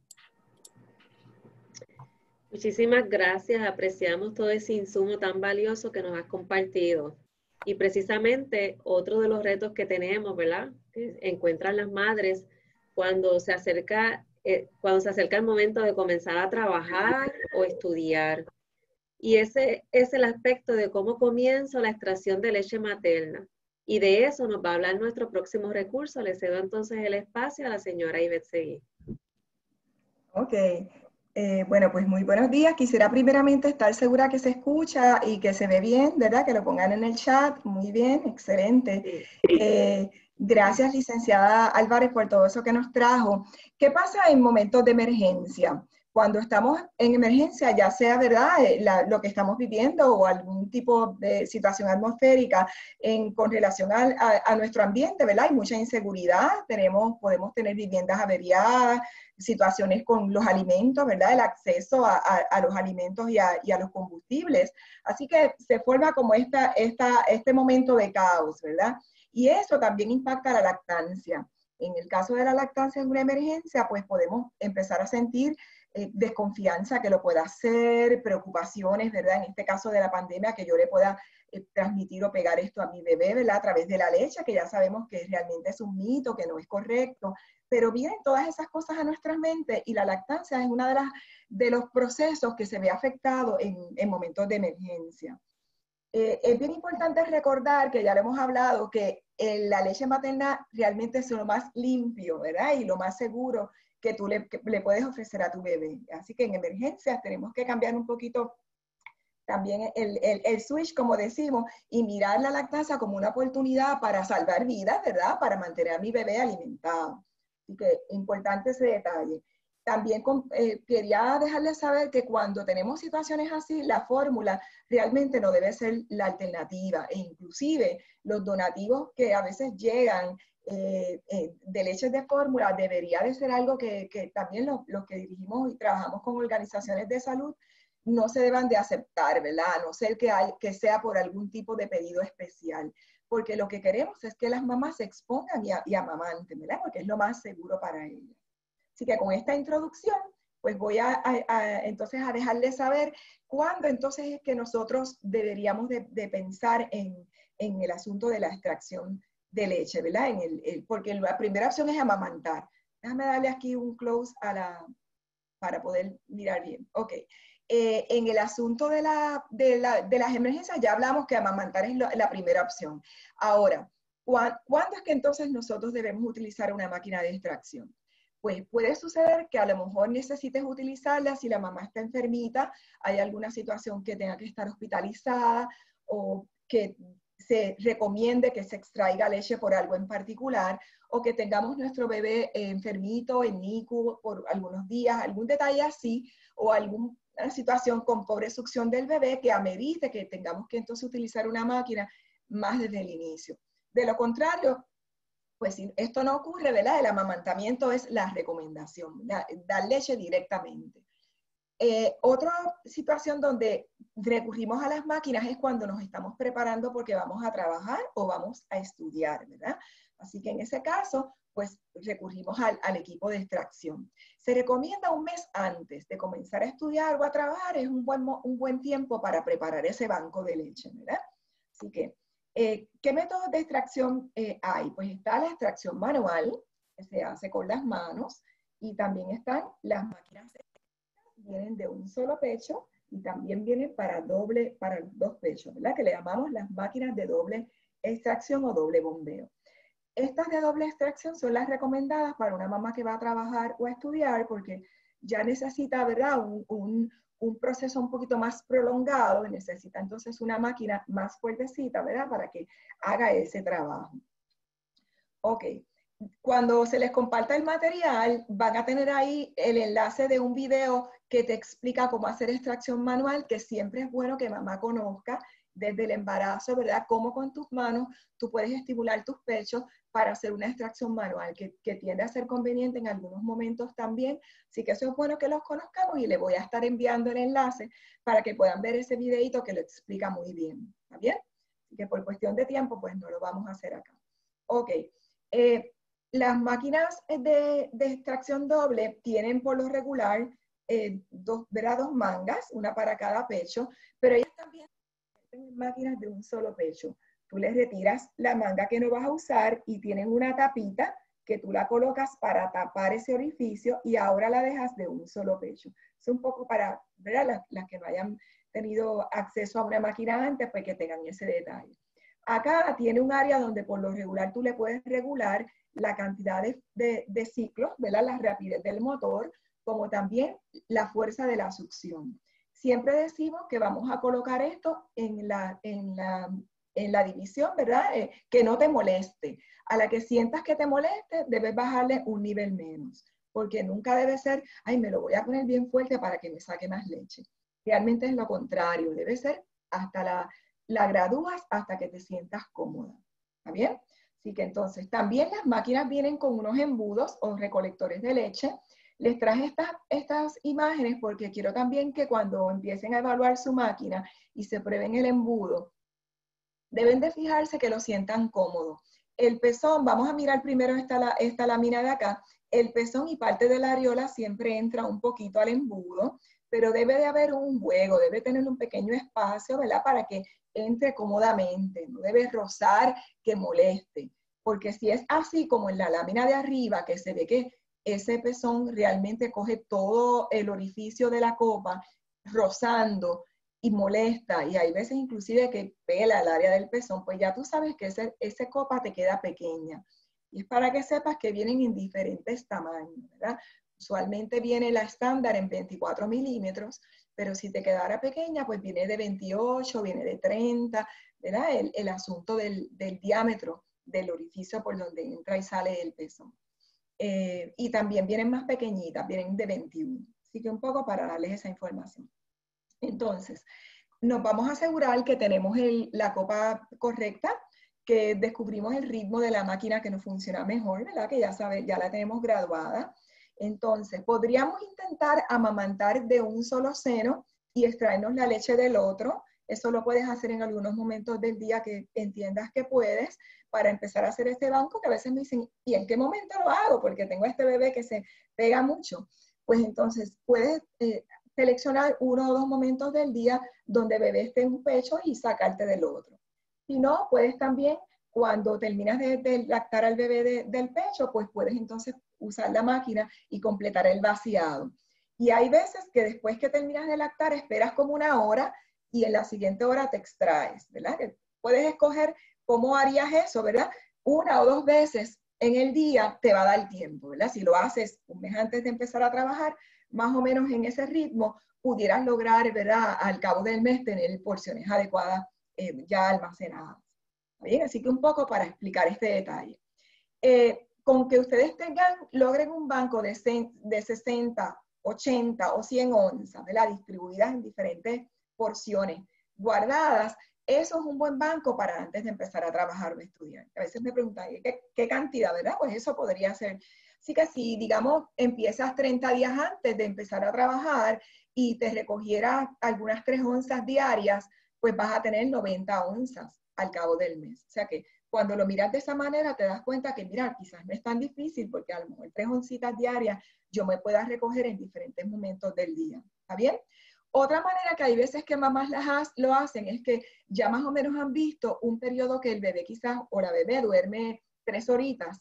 Muchísimas gracias, apreciamos todo ese insumo tan valioso que nos has compartido. Y precisamente otro de los retos que tenemos, ¿verdad?, que encuentran las madres cuando se acerca, eh, cuando se acerca el momento de comenzar a trabajar o estudiar. Y ese es el aspecto de cómo comienza la extracción de leche materna. Y de eso nos va a hablar nuestro próximo recurso. Le cedo entonces el espacio a la señora Ivette Seguí. Ok. Eh, bueno, pues muy buenos días. Quisiera primeramente estar segura que se escucha y que se ve bien, ¿verdad? Que lo pongan en el chat. Muy bien, excelente. Sí. Eh, gracias, licenciada Álvarez, por todo eso que nos trajo. ¿Qué pasa en momentos de emergencia? Cuando estamos en emergencia, ya sea, ¿verdad?, la, lo que estamos viviendo o algún tipo de situación atmosférica en, con relación a, a, a nuestro ambiente, ¿verdad? Hay mucha inseguridad, tenemos, podemos tener viviendas averiadas, situaciones con los alimentos, ¿verdad? El acceso a, a, a los alimentos y a, y a los combustibles. Así que se forma como esta, esta, este momento de caos, ¿verdad? Y eso también impacta la lactancia. En el caso de la lactancia en una emergencia, pues podemos empezar a sentir eh, desconfianza que lo pueda hacer, preocupaciones, ¿verdad? En este caso de la pandemia, que yo le pueda eh, transmitir o pegar esto a mi bebé, ¿verdad? A través de la leche, que ya sabemos que realmente es un mito, que no es correcto. Pero vienen todas esas cosas a nuestras mentes y la lactancia es uno de, las, de los procesos que se ve afectado en, en momentos de emergencia. Eh, es bien importante recordar, que ya lo hemos hablado, que eh, la leche materna realmente es lo más limpio, ¿verdad? Y lo más seguro que tú le, que le puedes ofrecer a tu bebé. Así que en emergencias tenemos que cambiar un poquito también el, el, el switch, como decimos, y mirar la lactancia como una oportunidad para salvar vidas, ¿verdad? Para mantener a mi bebé alimentado. Así que importante ese detalle. También eh, quería dejarles saber que cuando tenemos situaciones así, la fórmula realmente no debe ser la alternativa. E inclusive los donativos que a veces llegan eh, eh, de leches de fórmula debería de ser algo que, que también los, los que dirigimos y trabajamos con organizaciones de salud no se deban de aceptar, ¿verdad? A no ser que, hay, que sea por algún tipo de pedido especial. Porque lo que queremos es que las mamás se expongan y, a, y amamanten, ¿verdad? Porque es lo más seguro para ellas. Así que con esta introducción, pues voy a, a, a entonces a dejarles saber cuándo entonces es que nosotros deberíamos de, de pensar en, en el asunto de la extracción de leche, ¿verdad? En el, el, porque la primera opción es amamantar. Déjame darle aquí un close a la, para poder mirar bien. Ok. Eh, en el asunto de, la, de, la, de las emergencias ya hablamos que amamantar es lo, la primera opción. Ahora, ¿cuándo es que entonces nosotros debemos utilizar una máquina de extracción? Pues puede suceder que a lo mejor necesites utilizarla si la mamá está enfermita, hay alguna situación que tenga que estar hospitalizada o que se recomiende que se extraiga leche por algo en particular, o que tengamos nuestro bebé eh, enfermito en N I C U por algunos días, algún detalle así, o alguna situación con pobre succión del bebé que amerite que tengamos que entonces utilizar una máquina más desde el inicio. De lo contrario, pues si esto no ocurre, ¿verdad? El amamantamiento es la recomendación, la, dar leche directamente. Eh, otra situación donde recurrimos a las máquinas es cuando nos estamos preparando porque vamos a trabajar o vamos a estudiar, ¿verdad? Así que en ese caso, pues recurrimos al, al equipo de extracción. Se recomienda un mes antes de comenzar a estudiar o a trabajar, es un buen, un buen tiempo para preparar ese banco de leche, ¿verdad? Así que, eh, ¿qué métodos de extracción eh, hay? Pues está la extracción manual, que se hace con las manos, y también están las máquinas que vienen de un solo pecho y también vienen para doble, para los dos pechos, ¿verdad? Que le llamamos las máquinas de doble extracción o doble bombeo. Estas de doble extracción son las recomendadas para una mamá que va a trabajar o a estudiar porque ya necesita, ¿verdad? Un, un, un proceso un poquito más prolongado, necesita entonces una máquina más fuertecita, ¿verdad? Para que haga ese trabajo. Ok. Cuando se les comparta el material, van a tener ahí el enlace de un video que te explica cómo hacer extracción manual, que siempre es bueno que mamá conozca desde el embarazo, ¿verdad? Cómo con tus manos tú puedes estimular tus pechos para hacer una extracción manual, que, que tiende a ser conveniente en algunos momentos también. Así que eso es bueno que los conozcamos y le voy a estar enviando el enlace para que puedan ver ese videito que lo explica muy bien. ¿Está bien? Así que por cuestión de tiempo, pues no lo vamos a hacer acá. Ok. Eh, Las máquinas de, de extracción doble tienen por lo regular eh, dos, ¿verdad? dos mangas, una para cada pecho, pero ellas también tienen máquinas de un solo pecho. Tú les retiras la manga que no vas a usar y tienen una tapita que tú la colocas para tapar ese orificio y ahora la dejas de un solo pecho. Es un poco para, ¿verdad? Las, las que no hayan tenido acceso a una máquina antes, pues que tengan ese detalle. Acá tiene un área donde por lo regular tú le puedes regular la cantidad de, de, de ciclos, ¿verdad? La rapidez del motor, como también la fuerza de la succión. Siempre decimos que vamos a colocar esto en la, en la, en la división, ¿verdad? Eh, que no te moleste. A la que sientas que te moleste, debes bajarle un nivel menos, porque nunca debe ser, ay, me lo voy a poner bien fuerte para que me saque más leche. Realmente es lo contrario, debe ser hasta la, la gradúas hasta que te sientas cómoda. ¿Está bien? Así que entonces, también las máquinas vienen con unos embudos o recolectores de leche. Les traje estas, estas imágenes porque quiero también que cuando empiecen a evaluar su máquina y se prueben el embudo, deben de fijarse que lo sientan cómodo. El pezón, vamos a mirar primero esta, esta lámina de acá. El pezón y parte de la areola siempre entra un poquito al embudo, pero debe de haber un juego, debe tener un pequeño espacio, ¿verdad? Para que entre cómodamente, no debe rozar que moleste, porque si es así como en la lámina de arriba, que se ve que ese pezón realmente coge todo el orificio de la copa, rozando y molesta, y hay veces inclusive que pela el área del pezón, pues ya tú sabes que ese, ese copa te queda pequeña. Y es para que sepas que vienen en diferentes tamaños, ¿verdad? Usualmente viene la estándar en veinticuatro milímetros, pero si te quedara pequeña, pues viene de veintiocho, viene de treinta, ¿verdad? El, el asunto del, del diámetro del orificio por donde entra y sale el pezón. Eh, y también vienen más pequeñitas, vienen de veintiuno. Así que un poco para darles esa información. Entonces, nos vamos a asegurar que tenemos el, la copa correcta, que descubrimos el ritmo de la máquina que nos funciona mejor, ¿verdad? Que ya sabe, ya la tenemos graduada. Entonces, podríamos intentar amamantar de un solo seno y extraernos la leche del otro. Eso lo puedes hacer en algunos momentos del día que entiendas que puedes para empezar a hacer este banco, que a veces me dicen, ¿y en qué momento lo hago? Porque tengo este bebé que se pega mucho. Pues entonces, puedes eh, seleccionar uno o dos momentos del día donde bebé esté en un pecho y sacarte del otro. Si no, puedes también, cuando terminas de, de lactar al bebé de, del pecho, pues puedes entonces usar la máquina y completar el vaciado. Y hay veces que después que terminas de lactar, esperas como una hora y en la siguiente hora te extraes, ¿verdad? Puedes escoger cómo harías eso, ¿verdad? Una o dos veces en el día te va a dar tiempo, ¿verdad? Si lo haces un mes antes de empezar a trabajar, más o menos en ese ritmo, pudieras lograr, ¿verdad? Al cabo del mes tener porciones adecuadas eh, ya almacenadas. ¿Bien? Así que un poco para explicar este detalle. Eh, con que ustedes tengan, logren un banco de, de sesenta, ochenta o cien onzas, ¿verdad? Distribuidas en diferentes porciones guardadas, eso es un buen banco para antes de empezar a trabajar o estudiar. A veces me preguntan, ¿qué, qué cantidad, verdad? Pues eso podría ser. Así que si, digamos, empiezas treinta días antes de empezar a trabajar y te recogieras algunas tres onzas diarias, pues vas a tener noventa onzas al cabo del mes. O sea que cuando lo miras de esa manera, te das cuenta que, mira, quizás no es tan difícil porque a lo mejor tres oncitas diarias yo me pueda recoger en diferentes momentos del día. ¿Está bien? Otra manera que hay veces que mamás las lo hacen es que ya más o menos han visto un periodo que el bebé quizás o la bebé duerme tres horitas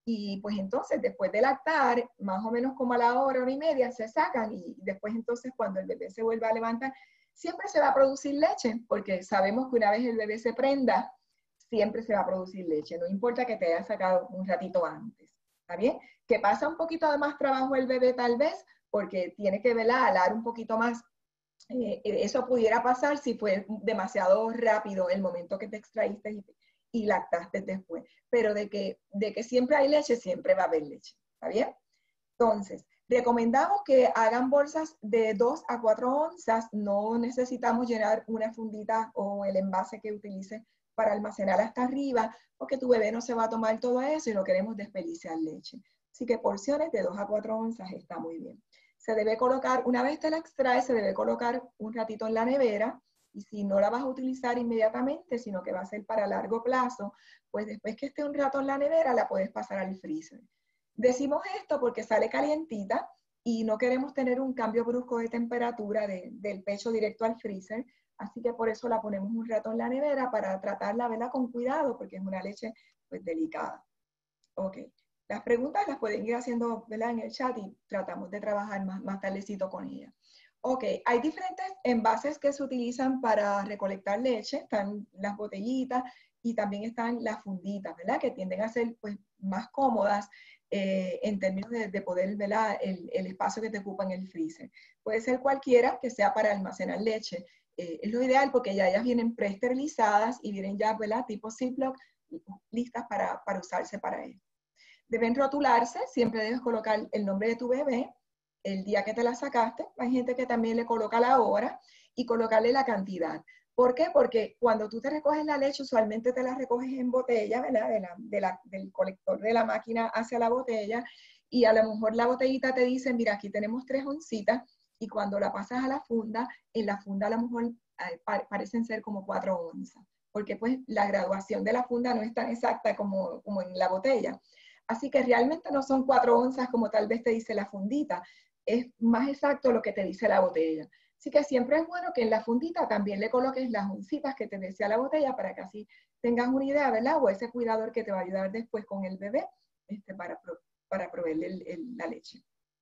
y pues entonces después de lactar, más o menos como a la hora, hora y media, se sacan y después entonces cuando el bebé se vuelva a levantar, siempre se va a producir leche, porque sabemos que una vez el bebé se prenda, siempre se va a producir leche, no importa que te haya sacado un ratito antes, ¿está bien? Que pasa un poquito de más trabajo el bebé tal vez, porque tiene que velar, alar un poquito más. Eh, eso pudiera pasar si fue demasiado rápido el momento que te extraíste y, y lactaste después, pero de que, de que siempre hay leche, siempre va a haber leche, ¿está bien? Entonces, recomendamos que hagan bolsas de dos a cuatro onzas, no necesitamos llenar una fundita o el envase que utilices para almacenar hasta arriba, porque tu bebé no se va a tomar todo eso y no queremos desperdiciar leche. Así que porciones de dos a cuatro onzas está muy bien. Se debe colocar, una vez te la extraes, se debe colocar un ratito en la nevera, y si no la vas a utilizar inmediatamente, sino que va a ser para largo plazo, pues después que esté un rato en la nevera, la puedes pasar al freezer. Decimos esto porque sale calientita y no queremos tener un cambio brusco de temperatura de, del pecho directo al freezer, así que por eso la ponemos un rato en la nevera para tratarla, ¿verdad? Con cuidado, porque es una leche pues delicada. Ok. Las preguntas las pueden ir haciendo, ¿verdad? En el chat y tratamos de trabajar más, más tardecito con ellas. Ok, hay diferentes envases que se utilizan para recolectar leche. Están las botellitas y también están las funditas, ¿verdad? Que tienden a ser pues, más cómodas eh, en términos de, de poder, ¿verdad? El, el espacio que te ocupa en el freezer. Puede ser cualquiera que sea para almacenar leche. Eh, es lo ideal porque ya ellas vienen preesterilizadas y vienen ya, ¿verdad? Tipo Ziploc, listas para, para usarse para ello. Deben rotularse, siempre debes colocar el nombre de tu bebé, el día que te la sacaste. Hay gente que también le coloca la hora y colocarle la cantidad. ¿Por qué? Porque cuando tú te recoges la leche, usualmente te la recoges en botella, ¿verdad? De la, de la, del colector de la máquina hacia la botella, y a lo mejor la botellita te dice, mira, aquí tenemos tres oncitas, y cuando la pasas a la funda, en la funda a lo mejor eh, parecen ser como cuatro onzas, porque pues la graduación de la funda no es tan exacta como, como en la botella. Así que realmente no son cuatro onzas como tal vez te dice la fundita, es más exacto lo que te dice la botella. Así que siempre es bueno que en la fundita también le coloques las oncitas que te decía la botella para que así tengas una idea, ¿verdad? O ese cuidador que te va a ayudar después con el bebé este, para, para proveerle el, el, la leche.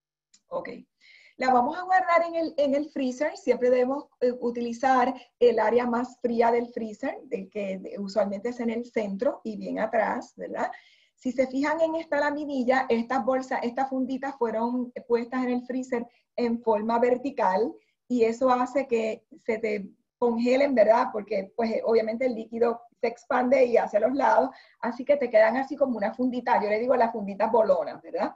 Ok. La vamos a guardar en el, en el freezer. Siempre debemos eh, utilizar el área más fría del freezer, del que de, usualmente es en el centro y bien atrás, ¿verdad? Si se fijan en esta laminilla, estas bolsas, estas funditas fueron puestas en el freezer en forma vertical y eso hace que se te congelen, ¿verdad? Porque pues obviamente el líquido se expande y hacia los lados, así que te quedan así como una fundita. Yo le digo las funditas bolonas, ¿verdad?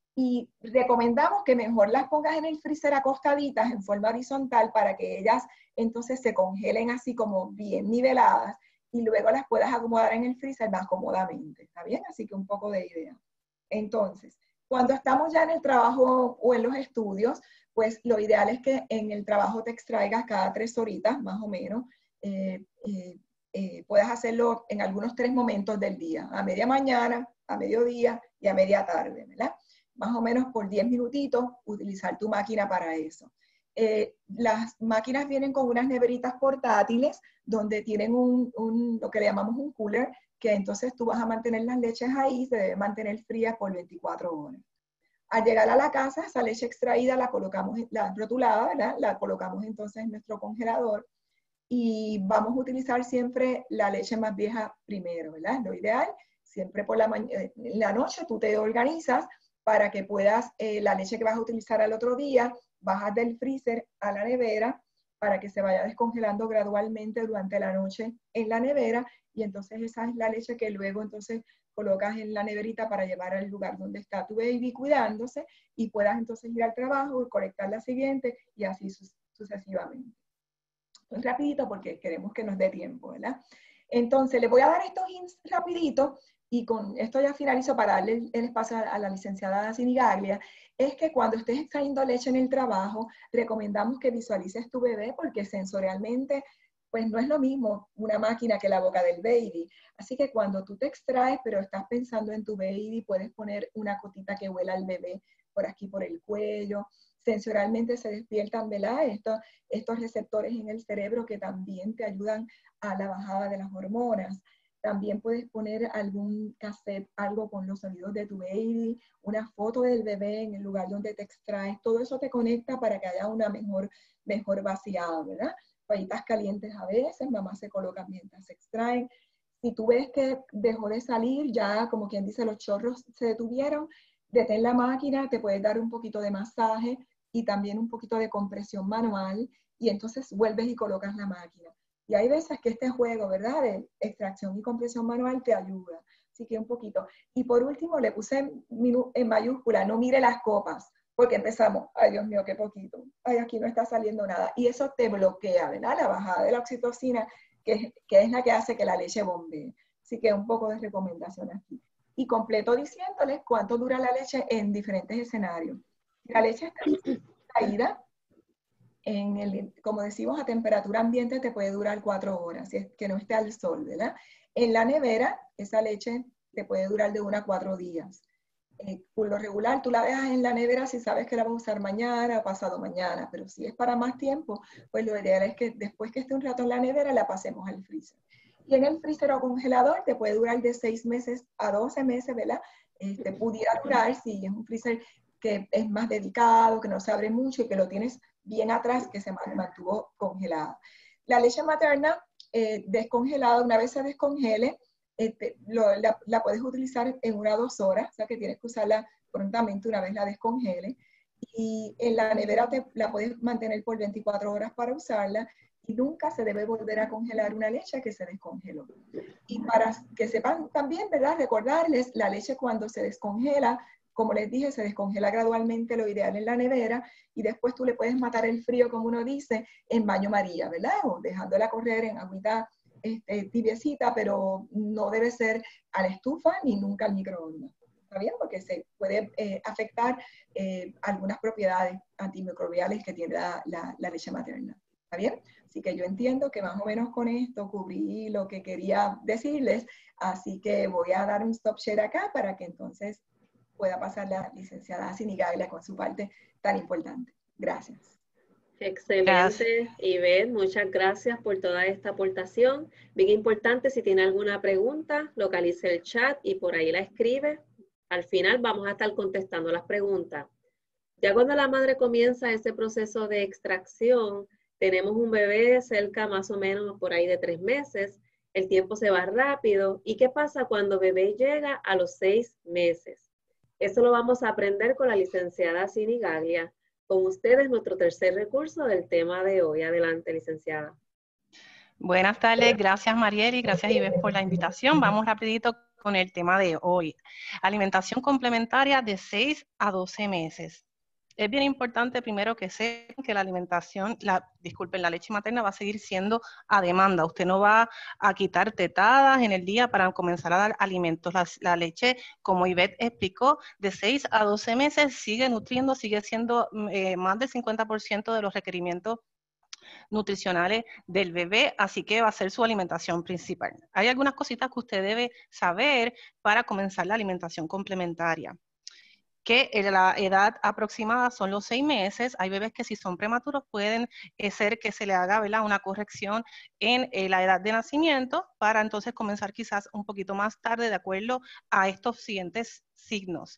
Y recomendamos que mejor las pongas en el freezer acostaditas en forma horizontal para que ellas entonces se congelen así como bien niveladas y luego las puedas acomodar en el freezer más cómodamente, ¿está bien? Así que un poco de idea. Entonces, cuando estamos ya en el trabajo o en los estudios, pues lo ideal es que en el trabajo te extraigas cada tres horitas, más o menos. Eh, eh, eh, puedas hacerlo en algunos tres momentos del día, a media mañana, a mediodía y a media tarde, ¿verdad? Más o menos por diez minutitos, utilizar tu máquina para eso. Eh, las máquinas vienen con unas neveritas portátiles donde tienen un, un, lo que le llamamos un cooler, que entonces tú vas a mantener las leches ahí, se debe mantener fría por veinticuatro horas. Al llegar a la casa, esa leche extraída la colocamos, la rotulada, ¿verdad? La colocamos entonces en nuestro congelador y vamos a utilizar siempre la leche más vieja primero, ¿verdad? Lo ideal, siempre por la, en la noche tú te organizas para que puedas, eh, la leche que vas a utilizar al otro día, bajas del freezer a la nevera para que se vaya descongelando gradualmente durante la noche en la nevera y entonces esa es la leche que luego entonces colocas en la neverita para llevar al lugar donde está tu baby cuidándose y puedas entonces ir al trabajo y colectar la siguiente y así sucesivamente. Muy rapidito porque queremos que nos dé tiempo, ¿verdad? Entonces, les voy a dar estos hints rapidito y con esto ya finalizo para darle el, el espacio a, a la licenciada Sinigaglia, es que cuando estés extrayendo leche en el trabajo, recomendamos que visualices tu bebé porque sensorialmente, pues no es lo mismo una máquina que la boca del baby. Así que cuando tú te extraes, pero estás pensando en tu baby, puedes poner una cotita que huela al bebé por aquí, por el cuello. Sensorialmente se despiertan, ¿verdad? Estos, estos receptores en el cerebro que también te ayudan a la bajada de las hormonas. También puedes poner algún cassette, algo con los sonidos de tu baby, una foto del bebé en el lugar donde te extraes. Todo eso te conecta para que haya una mejor, mejor vaciada, ¿verdad? Toallitas calientes a veces, mamá se coloca mientras se extraen. Si tú ves que dejó de salir, ya como quien dice los chorros se detuvieron, detén la máquina, te puedes dar un poquito de masaje y también un poquito de compresión manual y entonces vuelves y colocas la máquina. Y hay veces que este juego, ¿verdad? De extracción y compresión manual te ayuda. Así que un poquito. Y por último le puse en, en mayúscula, no mire las copas, porque empezamos, ay Dios mío, qué poquito. Ay, aquí no está saliendo nada. Y eso te bloquea, ¿verdad? La bajada de la oxitocina, que, que es la que hace que la leche bombee. Así que un poco de recomendación aquí. Y completo diciéndoles cuánto dura la leche en diferentes escenarios. La leche está caída, en el, como decimos, a temperatura ambiente te puede durar cuatro horas, si es que no esté al sol, ¿verdad? En la nevera, esa leche te puede durar de uno a cuatro días. Eh, por lo regular, tú la dejas en la nevera si sabes que la vas a usar mañana o pasado mañana, pero si es para más tiempo, pues lo ideal es que después que esté un rato en la nevera, la pasemos al freezer. Y en el freezer o congelador te puede durar de seis meses a doce meses, ¿verdad? Este, pudiera durar si es un freezer que es más delicado, que no se abre mucho y que lo tienes bien atrás, que se mantuvo congelada. La leche materna eh, descongelada, una vez se descongele, este, lo, la, la puedes utilizar en una o dos horas, o sea que tienes que usarla prontamente una vez la descongele. Y en la nevera te, la puedes mantener por veinticuatro horas para usarla y nunca se debe volver a congelar una leche que se descongeló. Y para que sepan también, ¿verdad? Recordarles, la leche cuando se descongela, como les dije, se descongela gradualmente, lo ideal en la nevera, y después tú le puedes matar el frío, como uno dice, en baño María, ¿verdad? O dejándola correr en agüita este, tibiecita, pero no debe ser a la estufa ni nunca al microondas. ¿Está bien? Porque se puede eh, afectar eh, algunas propiedades antimicrobiales que tiene la, la, la leche materna. ¿Está bien? Así que yo entiendo que más o menos con esto cubrí lo que quería decirles, así que voy a dar un stop share acá para que entonces pueda pasar la licenciada Sinigaglia con su parte tan importante. Gracias. Excelente, Ivette, muchas gracias por toda esta aportación. Bien importante, si tiene alguna pregunta, localice el chat y por ahí la escribe. Al final vamos a estar contestando las preguntas. Ya cuando la madre comienza ese proceso de extracción, tenemos un bebé cerca más o menos por ahí de tres meses, el tiempo se va rápido. ¿Y qué pasa cuando bebé llega a los seis meses? Eso lo vamos a aprender con la licenciada Sinigaglia. Con ustedes nuestro tercer recurso del tema de hoy. Adelante, licenciada. Buenas tardes, gracias Marieli, gracias Ivette por la invitación. Vamos rapidito con el tema de hoy. Alimentación complementaria de seis a doce meses. Es bien importante primero que sepan que la alimentación, la, disculpen, la leche materna va a seguir siendo a demanda. Usted no va a quitar tetadas en el día para comenzar a dar alimentos. La, la leche, como Ivette explicó, de seis a doce meses sigue nutriendo, sigue siendo eh, más del cincuenta por ciento de los requerimientos nutricionales del bebé, así que va a ser su alimentación principal. Hay algunas cositas que usted debe saber para comenzar la alimentación complementaria. Que la edad aproximada son los seis meses. Hay bebés que si son prematuros pueden eh, ser que se le haga, ¿verdad?, una corrección en eh, la edad de nacimiento para entonces comenzar quizás un poquito más tarde de acuerdo a estos siguientes signos.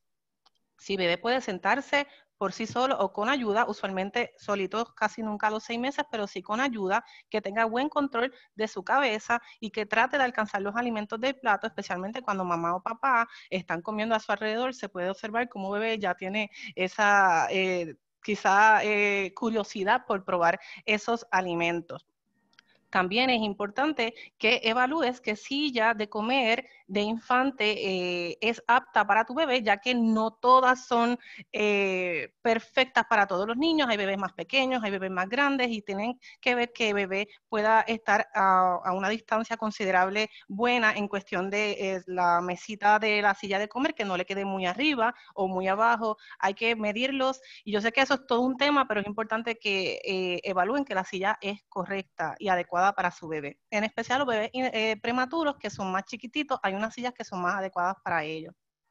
Si bebé puede sentarse por sí solo o con ayuda, usualmente solitos casi nunca a los seis meses, pero sí con ayuda, que tenga buen control de su cabeza y que trate de alcanzar los alimentos del plato, especialmente cuando mamá o papá están comiendo a su alrededor, se puede observar cómo bebé ya tiene esa eh, quizá eh, curiosidad por probar esos alimentos. También es importante que evalúes qué silla de comer de infante eh, es apta para tu bebé, ya que no todas son eh, perfectas para todos los niños. Hay bebés más pequeños, hay bebés más grandes y tienen que ver que el bebé pueda estar a, a una distancia considerable buena en cuestión de eh, la mesita de la silla de comer, que no le quede muy arriba o muy abajo. Hay que medirlos y yo sé que eso es todo un tema, pero es importante que eh, evalúen que la silla es correcta y adecuada para su bebé. En especial los bebés eh, prematuros que son más chiquititos, hay unas sillas que son más adecuadas para ellos.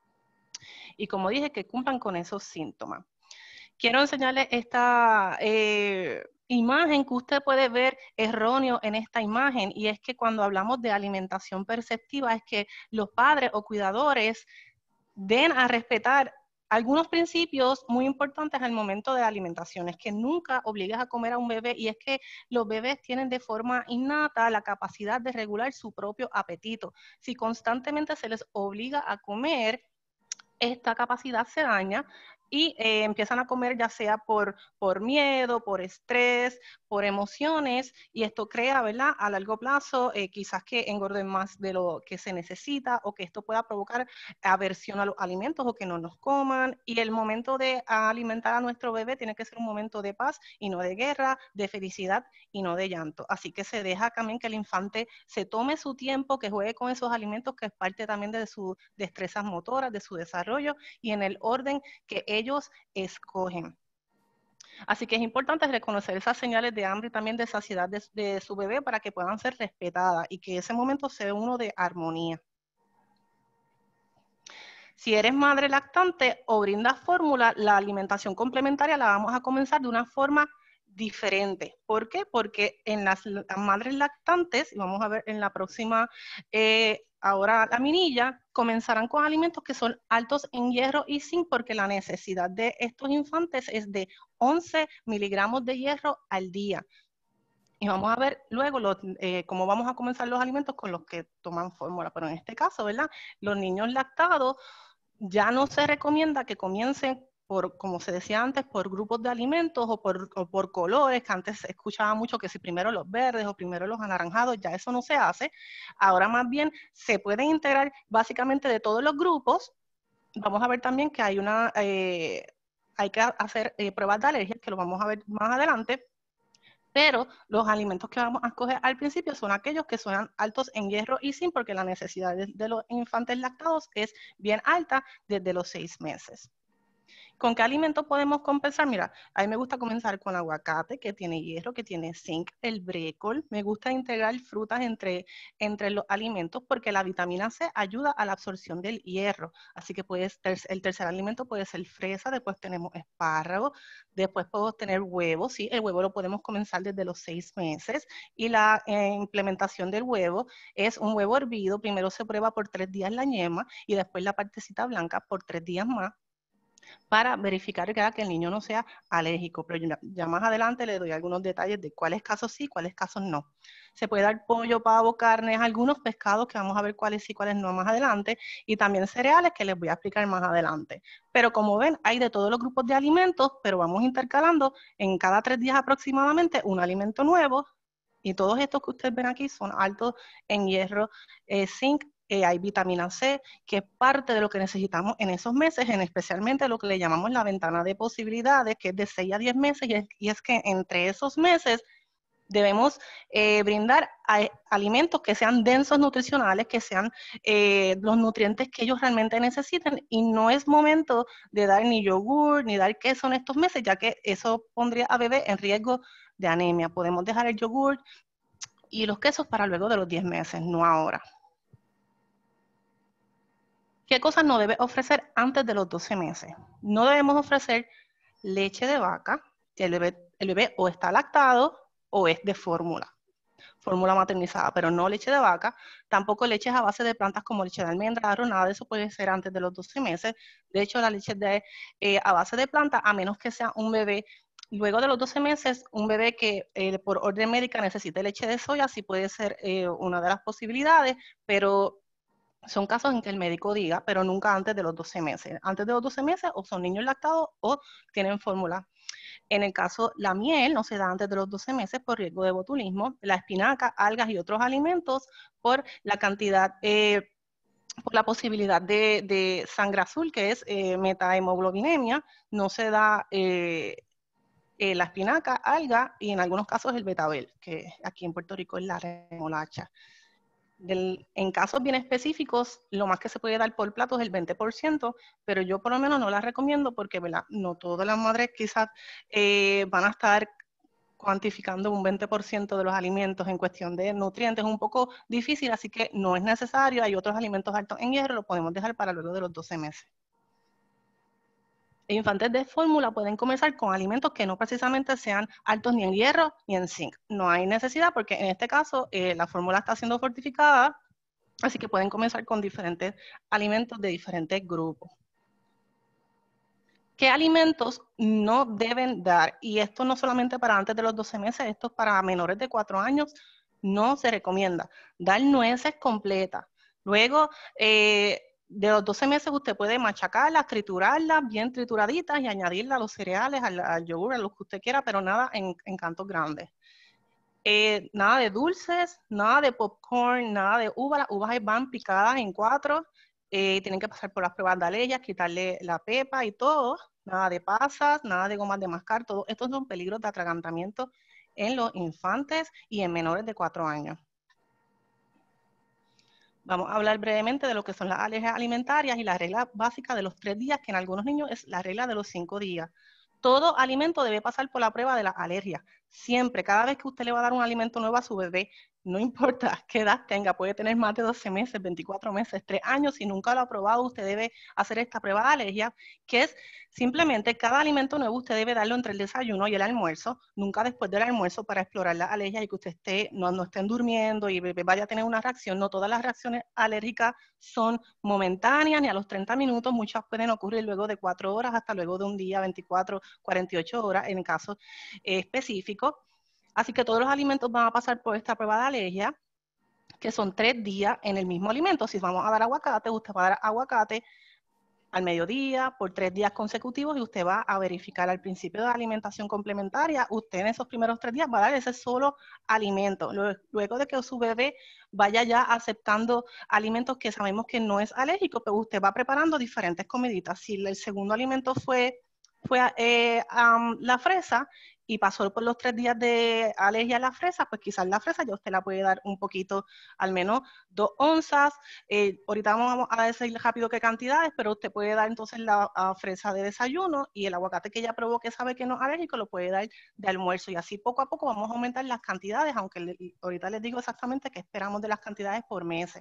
Y como dije, que cumplan con esos síntomas. Quiero enseñarles esta, eh, imagen que usted puede ver erróneo en esta imagen, y es que cuando hablamos de alimentación perceptiva es que los padres o cuidadores den a respetar algunos principios muy importantes al momento de la alimentación. Es que nunca obligues a comer a un bebé, y es que los bebés tienen de forma innata la capacidad de regular su propio apetito. Si constantemente se les obliga a comer, esta capacidad se daña y eh, empiezan a comer ya sea por, por miedo, por estrés, por emociones, y esto crea, ¿verdad?, a largo plazo eh, quizás que engorden más de lo que se necesita, o que esto pueda provocar aversión a los alimentos o que no los coman. Y el momento de alimentar a nuestro bebé tiene que ser un momento de paz y no de guerra, de felicidad y no de llanto. Así que se deja también que el infante se tome su tiempo, que juegue con esos alimentos, que es parte también de sus destrezas motoras, de su desarrollo, y en el orden que ellos escogen. Así que es importante reconocer esas señales de hambre y también de saciedad de, de su bebé para que puedan ser respetadas y que ese momento sea uno de armonía. Si eres madre lactante o brindas fórmula, la alimentación complementaria la vamos a comenzar de una forma diferente. ¿Por qué? Porque en las, las madres lactantes, y vamos a ver en la próxima, eh, ahora la minilla, comenzarán con alimentos que son altos en hierro y zinc, porque la necesidad de estos infantes es de once miligramos de hierro al día. Y vamos a ver luego los, eh, cómo vamos a comenzar los alimentos con los que toman fórmula. Pero en este caso, ¿verdad?, los niños lactados ya no se recomienda que comiencen por, como se decía antes, por grupos de alimentos o por, o por colores, que antes se escuchaba mucho que si primero los verdes o primero los anaranjados, ya eso no se hace. Ahora más bien se pueden integrar básicamente de todos los grupos. Vamos a ver también que hay una, eh, hay que hacer eh, pruebas de alergia, que lo vamos a ver más adelante. Pero los alimentos que vamos a escoger al principio son aquellos que son altos en hierro y zinc, porque la necesidad de, de los infantes lactados es bien alta desde los seis meses. ¿Con qué alimentos podemos compensar? Mira, a mí me gusta comenzar con aguacate, que tiene hierro, que tiene zinc, el brécol. Me gusta integrar frutas entre, entre los alimentos, porque la vitamina C ayuda a la absorción del hierro. Así que puedes, el tercer alimento puede ser fresa, después tenemos espárrago, después podemos tener huevos. Sí, el huevo lo podemos comenzar desde los seis meses. Y la eh, implementación del huevo es un huevo hervido. Primero se prueba por tres días la yema y después la partecita blanca por tres días más, para verificar que el niño no sea alérgico. Pero ya, ya más adelante le doy algunos detalles de cuáles casos sí, cuáles casos no. Se puede dar pollo, pavo, carnes, algunos pescados, que vamos a ver cuáles sí, cuáles no más adelante, y también cereales, que les voy a explicar más adelante. Pero como ven, hay de todos los grupos de alimentos, pero vamos intercalando en cada tres días aproximadamente un alimento nuevo, y todos estos que ustedes ven aquí son altos en hierro, eh, zinc, Eh, hay vitamina C, que es parte de lo que necesitamos en esos meses, en especialmente lo que le llamamos la ventana de posibilidades, que es de seis a diez meses, y es, y es que entre esos meses debemos eh, brindar a, alimentos que sean densos nutricionales, que sean eh, los nutrientes que ellos realmente necesitan, y no es momento de dar ni yogur, ni dar queso en estos meses, ya que eso pondría a bebé en riesgo de anemia. Podemos dejar el yogur y los quesos para luego de los diez meses, no ahora. ¿Qué cosas no debe ofrecer antes de los doce meses? No debemos ofrecer leche de vaca, si el bebé, el bebé o está lactado o es de fórmula, fórmula maternizada, pero no leche de vaca. Tampoco leches a base de plantas como leche de almendra, arroz, nada de eso puede ser antes de los doce meses. De hecho, la leche de, eh, a base de planta, a menos que sea un bebé luego de los doce meses, un bebé que eh, por orden médica necesite leche de soya, sí puede ser eh, una de las posibilidades, pero son casos en que el médico diga, pero nunca antes de los doce meses. Antes de los doce meses o son niños lactados o tienen fórmula. En el caso, la miel no se da antes de los doce meses por riesgo de botulismo. La espinaca, algas y otros alimentos por la cantidad, eh, por la posibilidad de, de sangre azul, que es eh, metahemoglobinemia. No se da eh, eh, la espinaca, alga y en algunos casos el betabel, que aquí en Puerto Rico es la remolacha. Del, en casos bien específicos, lo más que se puede dar por plato es el veinte por ciento, pero yo por lo menos no las recomiendo porque, ¿verdad?, no todas las madres quizás eh, van a estar cuantificando un veinte por ciento de los alimentos en cuestión de nutrientes. Es un poco difícil, así que no es necesario. Hay otros alimentos altos en hierro, lo podemos dejar para luego de los doce meses. Infantes de fórmula pueden comenzar con alimentos que no precisamente sean altos ni en hierro ni en zinc. No hay necesidad porque en este caso eh, la fórmula está siendo fortificada, así que pueden comenzar con diferentes alimentos de diferentes grupos. ¿Qué alimentos no deben dar? Y esto no solamente para antes de los doce meses, esto es para menores de cuatro años, no se recomienda. Dar nueces completas. Luego, eh, de los doce meses usted puede machacarlas, triturarlas, bien trituraditas y añadirlas a los cereales, al, al yogur, a lo que usted quiera, pero nada en, en cantos grandes. Eh, nada de dulces, nada de popcorn, nada de uvas. Las uvas van picadas en cuatro. Eh, tienen que pasar por las pruebas de alergias, quitarle la pepa y todo. Nada de pasas, nada de gomas de mascar. Todo estos son peligros de atragantamiento en los infantes y en menores de cuatro años. Vamos a hablar brevemente de lo que son las alergias alimentarias y la regla básica de los tres días, que en algunos niños es la regla de los cinco días. Todo alimento debe pasar por la prueba de las alergias. Siempre, cada vez que usted le va a dar un alimento nuevo a su bebé, no importa qué edad tenga, puede tener más de doce meses, veinticuatro meses, tres años, si nunca lo ha probado, usted debe hacer esta prueba de alergia, que es simplemente cada alimento nuevo usted debe darlo entre el desayuno y el almuerzo, nunca después del almuerzo para explorar las alergias y que usted esté, no, no estén durmiendo y el bebé vaya a tener una reacción. No todas las reacciones alérgicas son momentáneas ni a los treinta minutos, muchas pueden ocurrir luego de cuatro horas hasta luego de un día, veinticuatro, cuarenta y ocho horas en casos eh, específicos. Así que todos los alimentos van a pasar por esta prueba de alergia, que son tres días en el mismo alimento. Si vamos a dar aguacate, usted va a dar aguacate al mediodía, por tres días consecutivos, y usted va a verificar al principio de la alimentación complementaria, usted en esos primeros tres días va a dar ese solo alimento. Luego de que su bebé vaya ya aceptando alimentos que sabemos que no es alérgico, pero usted va preparando diferentes comiditas. Si el segundo alimento fue, fue eh, um, la fresa, y pasó por los tres días de alergia a la fresa, pues quizás la fresa ya usted la puede dar un poquito, al menos dos onzas. Eh, ahorita vamos a decir rápido qué cantidades, pero usted puede dar entonces la fresa de desayuno y el aguacate que ya probó que sabe que no es alérgico lo puede dar de almuerzo. Y así poco a poco vamos a aumentar las cantidades, aunque le, ahorita les digo exactamente qué esperamos de las cantidades por meses.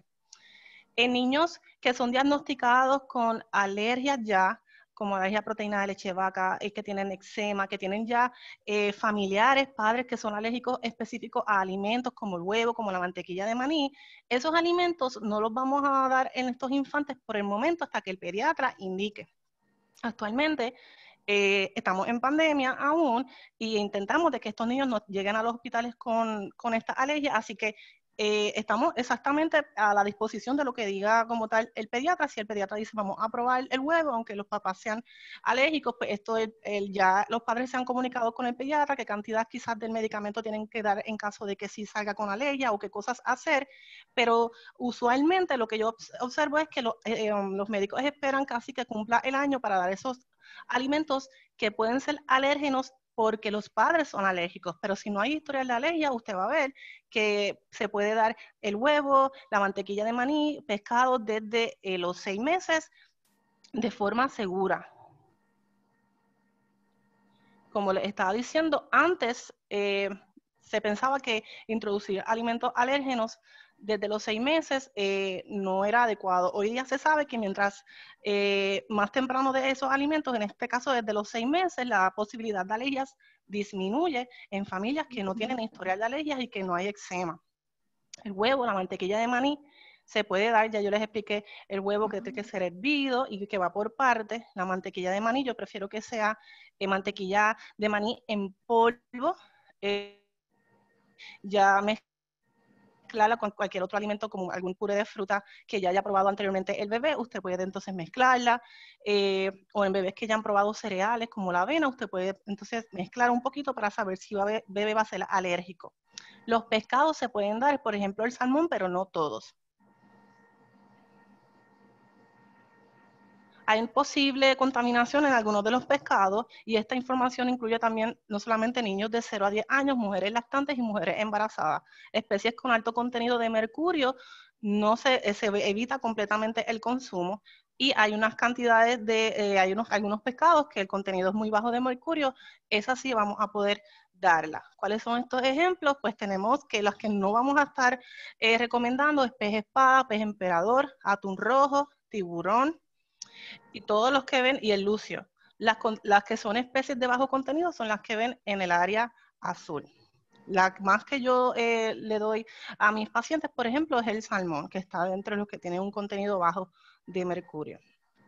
En niños que son diagnosticados con alergias ya, como alergia a proteína de leche de vaca, es que tienen eczema, que tienen ya eh, familiares, padres que son alérgicos específicos a alimentos como el huevo, como la mantequilla de maní, esos alimentos no los vamos a dar en estos infantes por el momento hasta que el pediatra indique. Actualmente eh, estamos en pandemia aún y intentamos de que estos niños no lleguen a los hospitales con, con esta alergia, así que Eh, estamos exactamente a la disposición de lo que diga como tal el pediatra. Si el pediatra dice vamos a probar el huevo, aunque los papás sean alérgicos, pues esto el, el, ya los padres se han comunicado con el pediatra, qué cantidad quizás del medicamento tienen que dar en caso de que sí salga con alergia o qué cosas hacer, pero usualmente lo que yo observo es que lo, eh, los médicos esperan casi que cumpla el año para dar esos alimentos que pueden ser alérgenos porque los padres son alérgicos, pero si no hay historial de alergia, usted va a ver que se puede dar el huevo, la mantequilla de maní, pescado desde eh, los seis meses de forma segura. Como les estaba diciendo, antes eh, se pensaba que introducir alimentos alérgenos desde los seis meses eh, no era adecuado. Hoy día se sabe que mientras eh, más temprano de esos alimentos, en este caso desde los seis meses, la posibilidad de alergias disminuye en familias que no tienen historial de alergias y que no hay eczema. El huevo, la mantequilla de maní, se puede dar, ya yo les expliqué, el huevo que tiene que ser hervido y que va por partes. La mantequilla de maní, yo prefiero que sea eh, mantequilla de maní en polvo, eh, ya mezclarla con cualquier otro alimento como algún puré de fruta que ya haya probado anteriormente el bebé, usted puede entonces mezclarla, eh, o en bebés que ya han probado cereales como la avena, usted puede entonces mezclar un poquito para saber si el bebé va a ser alérgico. Los pescados se pueden dar, por ejemplo el salmón, pero no todos. Hay posible contaminación en algunos de los pescados y esta información incluye también no solamente niños de cero a diez años, mujeres lactantes y mujeres embarazadas. Especies con alto contenido de mercurio no se, se evita completamente el consumo y hay unas cantidades de, eh, hay unos, algunos pescados que el contenido es muy bajo de mercurio, esas sí vamos a poder darla. ¿Cuáles son estos ejemplos? Pues tenemos que las que no vamos a estar eh, recomendando es pez espada, pez emperador, atún rojo, tiburón, y todos los que ven, y el lucio. Las, las que son especies de bajo contenido son las que ven en el área azul. La más que yo eh, le doy a mis pacientes, por ejemplo, es el salmón, que está dentro de los que tienen un contenido bajo de mercurio.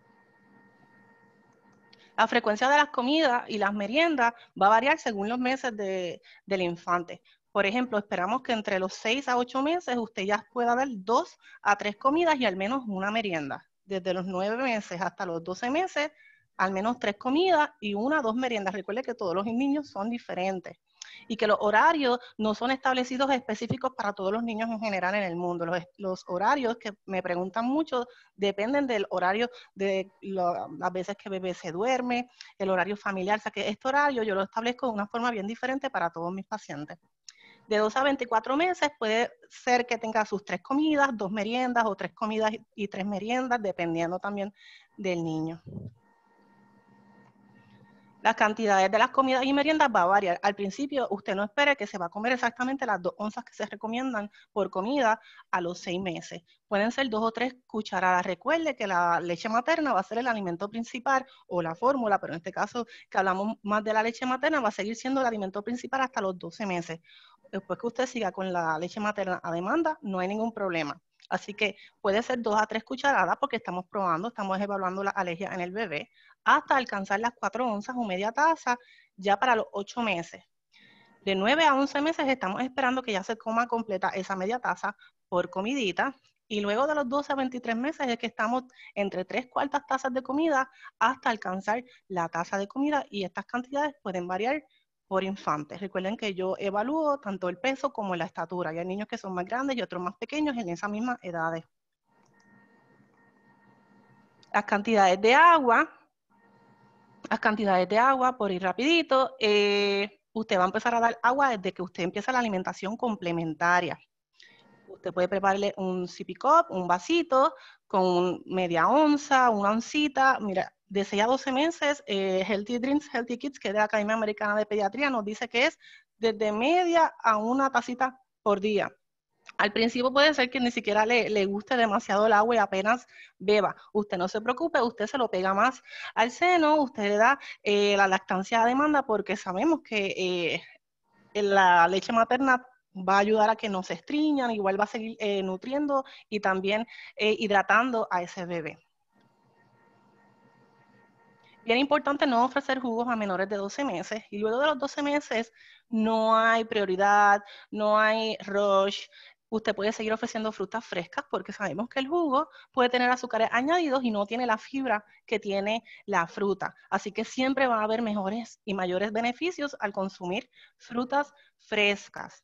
La frecuencia de las comidas y las meriendas va a variar según los meses de, del infante. Por ejemplo, esperamos que entre los seis a ocho meses usted ya pueda dar dos a tres comidas y al menos una merienda. Desde los nueve meses hasta los doce meses, al menos tres comidas y una o dos meriendas. Recuerde que todos los niños son diferentes y que los horarios no son establecidos específicos para todos los niños en general en el mundo. Los, los horarios que me preguntan mucho dependen del horario de lo, las veces que bebé se duerme, el horario familiar. O sea que este horario yo lo establezco de una forma bien diferente para todos mis pacientes. De dos a veinticuatro meses puede ser que tenga sus tres comidas, dos meriendas o tres comidas y tres meriendas, dependiendo también del niño. Las cantidades de las comidas y meriendas va a variar. Al principio, usted no espere que se va a comer exactamente las dos onzas que se recomiendan por comida a los seis meses. Pueden ser dos o tres cucharadas. Recuerde que la leche materna va a ser el alimento principal o la fórmula, pero en este caso que hablamos más de la leche materna, va a seguir siendo el alimento principal hasta los doce meses. Después que usted siga con la leche materna a demanda, no hay ningún problema. Así que puede ser dos a tres cucharadas porque estamos probando, estamos evaluando la alergia en el bebé, hasta alcanzar las cuatro onzas o media taza ya para los ocho meses. De nueve a once meses estamos esperando que ya se coma completa esa media taza por comidita. Y luego de los doce a veintitrés meses es que estamos entre tres cuartas tazas de comida hasta alcanzar la taza de comida. Y estas cantidades pueden variar por infantes. Recuerden que yo evalúo tanto el peso como la estatura. Y hay niños que son más grandes y otros más pequeños en esas mismas edades. Las cantidades de agua. Las cantidades de agua, por ir rapidito, eh, usted va a empezar a dar agua desde que usted empieza la alimentación complementaria. Usted puede prepararle un sippy cup, un vasito, con media onza, una oncita. Mira, de seis a doce meses, eh, Healthy Drinks, Healthy Kids, que es de la Academia Americana de Pediatría, nos dice que es desde media a una tacita por día. Al principio puede ser que ni siquiera le, le guste demasiado el agua y apenas beba. Usted no se preocupe, usted se lo pega más al seno, usted le da eh, la lactancia a demanda porque sabemos que eh, la leche materna va a ayudar a que no se estriñan, igual va a seguir eh, nutriendo y también eh, hidratando a ese bebé. Bien importante no ofrecer jugos a menores de doce meses y luego de los doce meses no hay prioridad, no hay rush. Usted puede seguir ofreciendo frutas frescas porque sabemos que el jugo puede tener azúcares añadidos y no tiene la fibra que tiene la fruta. Así que siempre va a haber mejores y mayores beneficios al consumir frutas frescas.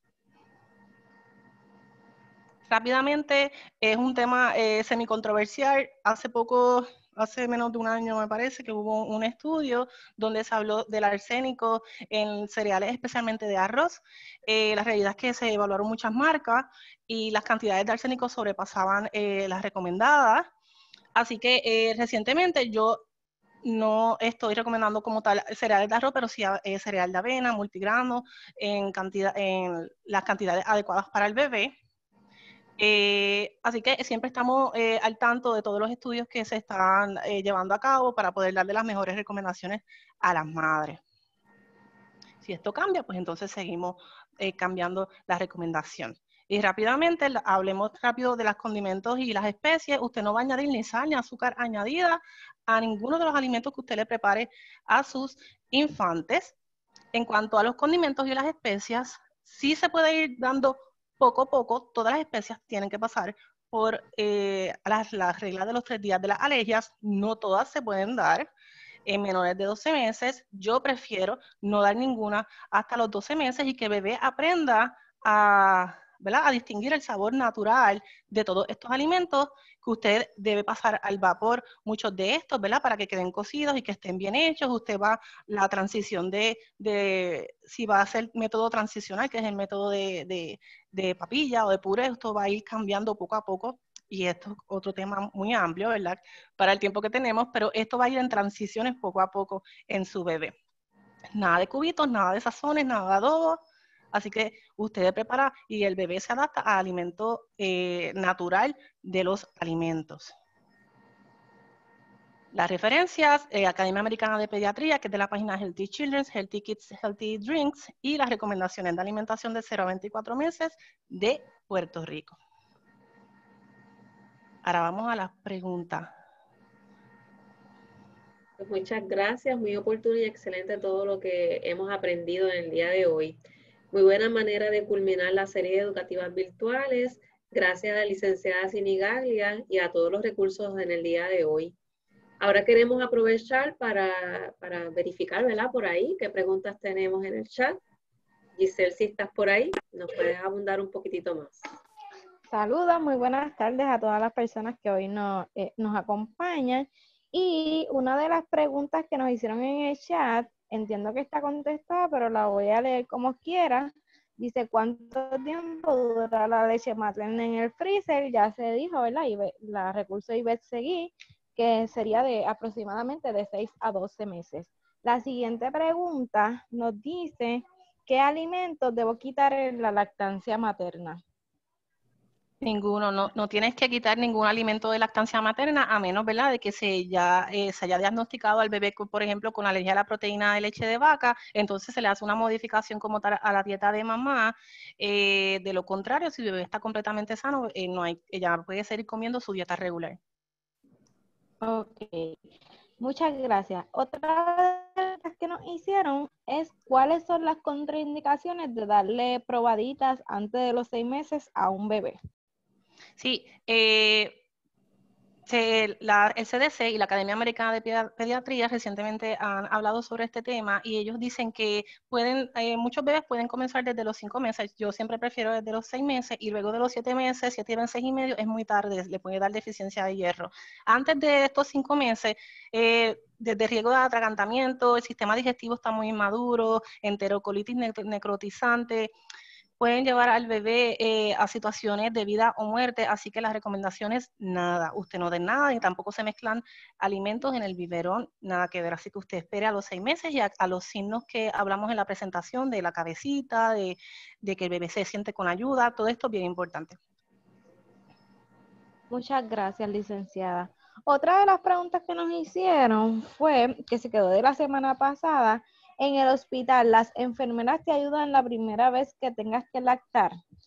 Rápidamente, es un tema eh, semicontroversial. Hace poco, hace menos de un año me parece, que hubo un estudio donde se habló del arsénico en cereales, especialmente de arroz. Eh, la realidad es que se evaluaron muchas marcas y las cantidades de arsénico sobrepasaban eh, las recomendadas. Así que eh, recientemente yo no estoy recomendando como tal cereales de arroz, pero sí eh, cereal de avena, multigrano, en, cantidad, en las cantidades adecuadas para el bebé. Eh, así que siempre estamos eh, al tanto de todos los estudios que se están eh, llevando a cabo para poder darle las mejores recomendaciones a las madres. Si esto cambia, pues entonces seguimos eh, cambiando la recomendación. Y rápidamente, hablemos rápido de los condimentos y las especies. Usted no va a añadir ni sal ni azúcar añadida a ninguno de los alimentos que usted le prepare a sus infantes. En cuanto a los condimentos y las especias, sí se puede ir dando poco a poco. Todas las especias tienen que pasar por eh, las, las reglas de los tres días de las alergias. No todas se pueden dar en menores de doce meses. Yo prefiero no dar ninguna hasta los doce meses y que el bebé aprenda a, ¿verdad?, a distinguir el sabor natural de todos estos alimentos, que usted debe pasar al vapor muchos de estos, ¿verdad?, para que queden cocidos y que estén bien hechos. Usted va la transición de, de si va a ser método transicional, que es el método de, de, de papilla o de puré, esto va a ir cambiando poco a poco. Y esto es otro tema muy amplio, ¿verdad?, para el tiempo que tenemos, pero esto va a ir en transiciones poco a poco en su bebé. Nada de cubitos, nada de sazones, nada de adobo. Así que usted prepara y el bebé se adapta al alimento eh, natural de los alimentos. Las referencias, eh, Academia Americana de Pediatría, que es de la página Healthy Children, Healthy Kids, Healthy Drinks, y las recomendaciones de alimentación de cero a veinticuatro meses de Puerto Rico. Ahora vamos a las preguntas. Pues muchas gracias, muy oportuno y excelente todo lo que hemos aprendido en el día de hoy. Muy buena manera de culminar la serie de educativas virtuales. Gracias a la licenciada Sinigaglia y a todos los recursos en el día de hoy. Ahora queremos aprovechar para, para verificar, ¿verdad? Por ahí, qué preguntas tenemos en el chat. Giselle, si estás por ahí, nos puedes abundar un poquitito más. Saludos, muy buenas tardes a todas las personas que hoy nos, eh, nos acompañan. Y una de las preguntas que nos hicieron en el chat, entiendo que está contestada, pero la voy a leer como quiera. Dice, ¿cuánto tiempo dura la leche materna en el freezer? Ya se dijo, ¿verdad? Y la recurso Ivette Seguí, que sería de aproximadamente de seis a doce meses. La siguiente pregunta nos dice, ¿qué alimentos debo quitar en la lactancia materna? Ninguno, no, no tienes que quitar ningún alimento de lactancia materna, a menos, ¿verdad?, de que se, ya, eh, se haya diagnosticado al bebé, por ejemplo, con alergia a la proteína de leche de vaca, entonces se le hace una modificación como tal a la dieta de mamá. Eh, de lo contrario, si el bebé está completamente sano, eh, no hay, ella puede seguir comiendo su dieta regular. Ok, muchas gracias. Otra de las que nos hicieron es cuáles son las contraindicaciones de darle probaditas antes de los seis meses a un bebé. Sí, eh, se, la, el C D C y la Academia Americana de Pediatría recientemente han hablado sobre este tema y ellos dicen que pueden, eh, muchos bebés pueden comenzar desde los cinco meses. Yo siempre prefiero desde los seis meses y luego de los siete meses, siete meses y medio es muy tarde, le puede dar deficiencia de hierro. Antes de estos cinco meses, eh, desde riesgo de atragantamiento, el sistema digestivo está muy inmaduro, enterocolitis ne necrotizante, pueden llevar al bebé eh, a situaciones de vida o muerte, así que las recomendaciones, nada, usted no dé nada y tampoco se mezclan alimentos en el biberón, nada que ver, así que usted espere a los seis meses y a, a los signos que hablamos en la presentación de la cabecita, de, de que el bebé se siente con ayuda, todo esto es bien importante. Muchas gracias, licenciada. Otra de las preguntas que nos hicieron fue, que se quedó de la semana pasada, en el hospital, ¿las enfermeras te ayudan la primera vez que tengas que lactar?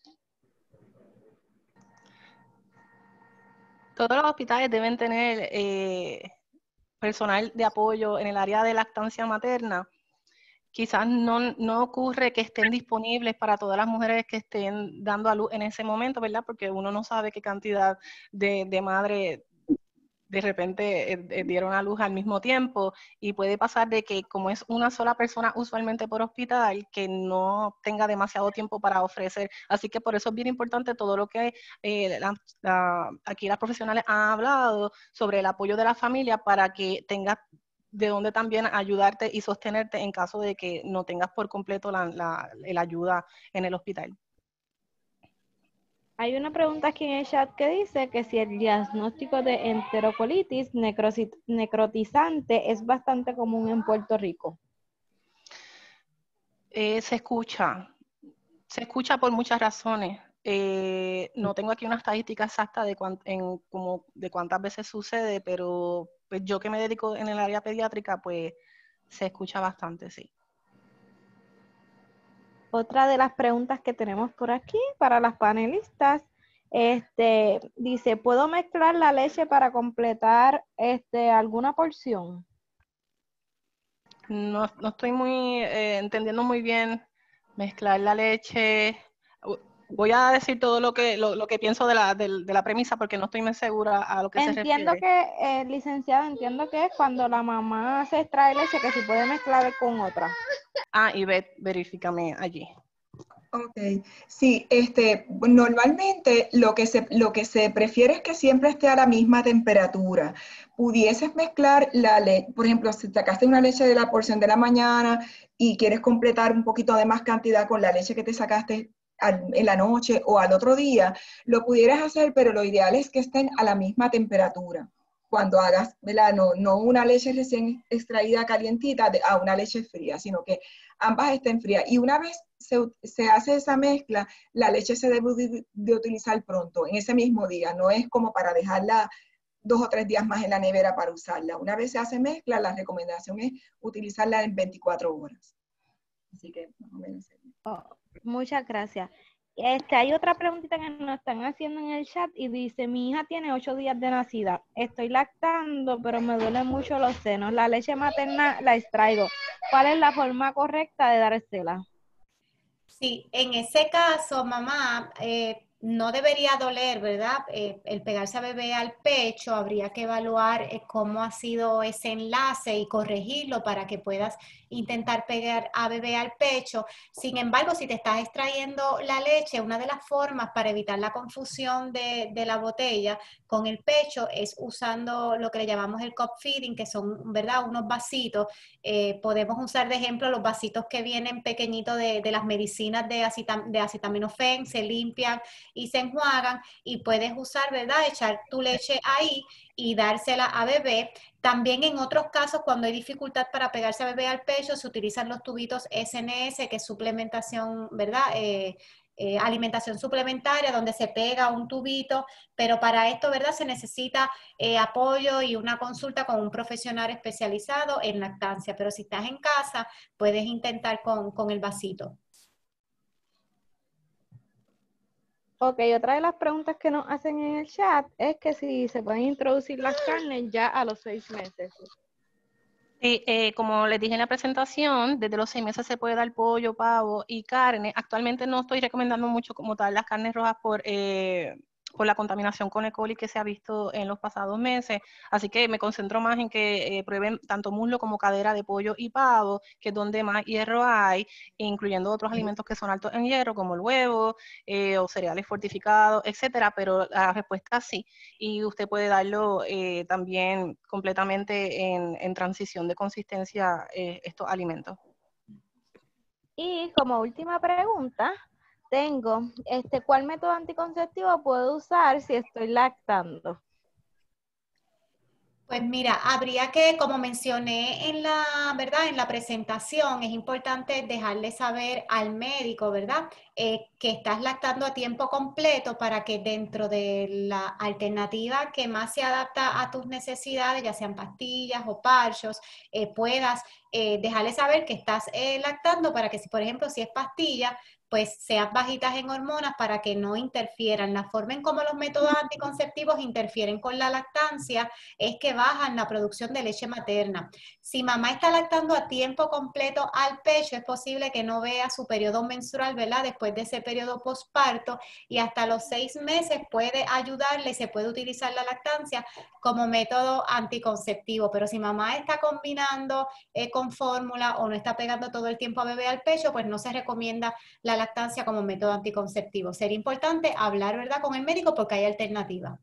Todos los hospitales deben tener eh, personal de apoyo en el área de lactancia materna. Quizás no, no ocurre que estén disponibles para todas las mujeres que estén dando a luz en ese momento, ¿verdad? Porque uno no sabe qué cantidad de, de madres de repente eh, dieron a luz al mismo tiempo y puede pasar de que como es una sola persona usualmente por hospital, que no tenga demasiado tiempo para ofrecer. Así que por eso es bien importante todo lo que eh, la, la, aquí las profesionales han hablado sobre el apoyo de la familia para que tengas de dónde también ayudarte y sostenerte en caso de que no tengas por completo la, la, la ayuda en el hospital. Hay una pregunta aquí en el chat que dice que si el diagnóstico de enterocolitis necrotizante es bastante común en Puerto Rico. Eh, se escucha, se escucha por muchas razones. Eh, no tengo aquí una estadística exacta de, cuant, en, como, de cuántas veces sucede, pero pues yo que me dedico en el área pediátrica, pues se escucha bastante, sí. Otra de las preguntas que tenemos por aquí para las panelistas, este, dice, ¿puedo mezclar la leche para completar este, alguna porción? No, no estoy muy eh, entendiendo muy bien mezclar la leche. Voy a decir todo lo que, lo, lo que pienso de la, de, de la premisa porque no estoy muy segura a lo que entiendo se refiere. Entiendo que, eh, licenciada, entiendo que es cuando la mamá se extrae leche que se puede mezclar con otra. Ah, y ve, verifícame allí. Ok, sí, este, normalmente lo que, se, lo que se prefiere es que siempre esté a la misma temperatura. Pudieses mezclar la leche, por ejemplo, si sacaste una leche de la porción de la mañana y quieres completar un poquito de más cantidad con la leche que te sacaste al, en la noche o al otro día, lo pudieras hacer, pero lo ideal es que estén a la misma temperatura. Cuando hagas, ¿verdad? No, no una leche recién extraída calientita de, a una leche fría, sino que ambas estén frías. Y una vez se, se hace esa mezcla, la leche se debe de, de utilizar pronto, en ese mismo día. No es como para dejarla dos o tres días más en la nevera para usarla. Una vez se hace mezcla, la recomendación es utilizarla en veinticuatro horas. Así que más o menos. Oh, muchas gracias. Este, hay otra preguntita que nos están haciendo en el chat y dice, mi hija tiene ocho días de nacida, estoy lactando, pero me duelen mucho los senos. La leche materna la extraigo. ¿Cuál es la forma correcta de dársela? Sí, en ese caso, mamá, eh, no debería doler, ¿verdad? Eh, el pegarse a bebé al pecho, habría que evaluar eh, cómo ha sido ese enlace y corregirlo para que puedas intentar pegar a bebé al pecho. Sin embargo, si te estás extrayendo la leche, una de las formas para evitar la confusión de, de la botella con el pecho es usando lo que le llamamos el cup feeding, que son, ¿verdad?, unos vasitos. Eh, podemos usar de ejemplo los vasitos que vienen pequeñitos de, de las medicinas de, acetam de acetaminofén, se limpian y se enjuagan y puedes usar, ¿verdad?, echar tu leche ahí y dársela a bebé. También en otros casos, cuando hay dificultad para pegarse a bebé al pecho, se utilizan los tubitos S N S, que es suplementación, ¿verdad?, eh, Eh, alimentación suplementaria, donde se pega un tubito, pero para esto, ¿verdad?, se necesita eh, apoyo y una consulta con un profesional especializado en lactancia, pero si estás en casa, puedes intentar con, con el vasito. Ok, otra de las preguntas que nos hacen en el chat es que si se pueden introducir las carnes ya a los seis meses. Sí, eh, como les dije en la presentación, desde los seis meses se puede dar pollo, pavo y carne. Actualmente no estoy recomendando mucho como tal las carnes rojas por, eh, por la contaminación con E. coli que se ha visto en los pasados meses. Así que me concentro más en que eh, prueben tanto muslo como cadera de pollo y pavo, que es donde más hierro hay, incluyendo otros alimentos que son altos en hierro, como el huevo eh, o cereales fortificados, etcétera. Pero la respuesta es sí. Y usted puede darlo eh, también completamente en, en transición de consistencia eh, estos alimentos. Y como última pregunta, tengo, este, ¿cuál método anticonceptivo puedo usar si estoy lactando? Pues mira, habría que, como mencioné en la, ¿verdad?, en la presentación, es importante dejarle saber al médico, ¿verdad?, eh, que estás lactando a tiempo completo para que dentro de la alternativa que más se adapta a tus necesidades, ya sean pastillas o parchos, eh, puedas eh, dejarle saber que estás eh, lactando para que, si, por ejemplo, si es pastilla, pues sean bajitas en hormonas para que no interfieran. La forma en cómo los métodos anticonceptivos interfieren con la lactancia es que bajan la producción de leche materna. Si mamá está lactando a tiempo completo al pecho, es posible que no vea su periodo menstrual, ¿verdad?, después de ese periodo posparto, y hasta los seis meses puede ayudarle, se puede utilizar la lactancia como método anticonceptivo. Pero si mamá está combinando eh, con fórmula o no está pegando todo el tiempo a bebé al pecho, pues no se recomienda la lactancia como método anticonceptivo. Sería importante hablar, ¿verdad?, con el médico porque hay alternativa.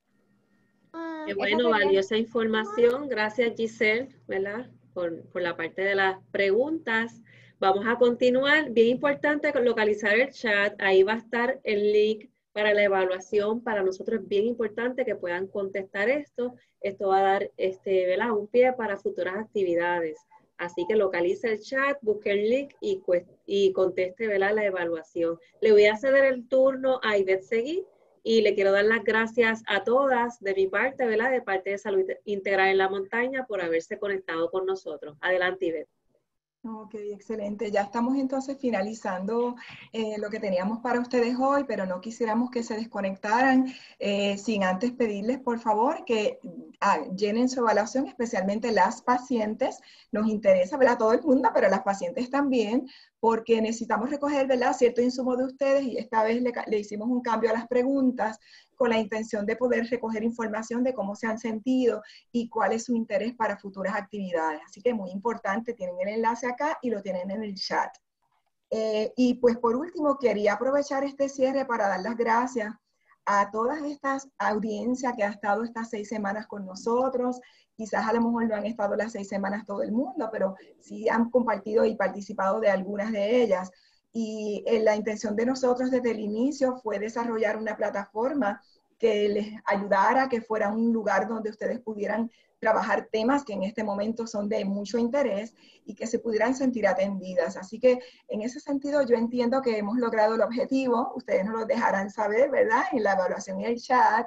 Qué bueno, valiosa información. Gracias, Giselle, ¿verdad?, por, por la parte de las preguntas. Vamos a continuar. Bien importante localizar el chat. Ahí va a estar el link para la evaluación. Para nosotros es bien importante que puedan contestar esto. Esto va a dar este, ¿verdad?, un pie para futuras actividades. Así que localice el chat, busque el link y, y conteste, ¿verdad?, la evaluación. Le voy a ceder el turno a Ivette Seguí. Y le quiero dar las gracias a todas de mi parte, ¿verdad?, de parte de Salud Integral en la Montaña, por haberse conectado con nosotros. Adelante, Ivette. Ok, excelente. Ya estamos entonces finalizando eh, lo que teníamos para ustedes hoy, pero no quisiéramos que se desconectaran eh, sin antes pedirles, por favor, que ah, llenen su evaluación, especialmente las pacientes. Nos interesa, ¿verdad?, todo el mundo, pero las pacientes también, porque necesitamos recoger, ¿verdad?, cierto insumo de ustedes, y esta vez le, le hicimos un cambio a las preguntas con la intención de poder recoger información de cómo se han sentido y cuál es su interés para futuras actividades. Así que muy importante, tienen el enlace acá y lo tienen en el chat. Eh, y pues por último, quería aprovechar este cierre para dar las gracias a todas estas audiencias que ha estado estas seis semanas con nosotros. Quizás a lo mejor no han estado las seis semanas todo el mundo, pero sí han compartido y participado de algunas de ellas. Y eh, la intención de nosotros desde el inicio fue desarrollar una plataforma que les ayudara, que fuera un lugar donde ustedes pudieran trabajar temas que en este momento son de mucho interés y que se pudieran sentir atendidas. Así que en ese sentido yo entiendo que hemos logrado el objetivo. Ustedes nos lo dejarán saber, ¿verdad?, en la evaluación y el chat.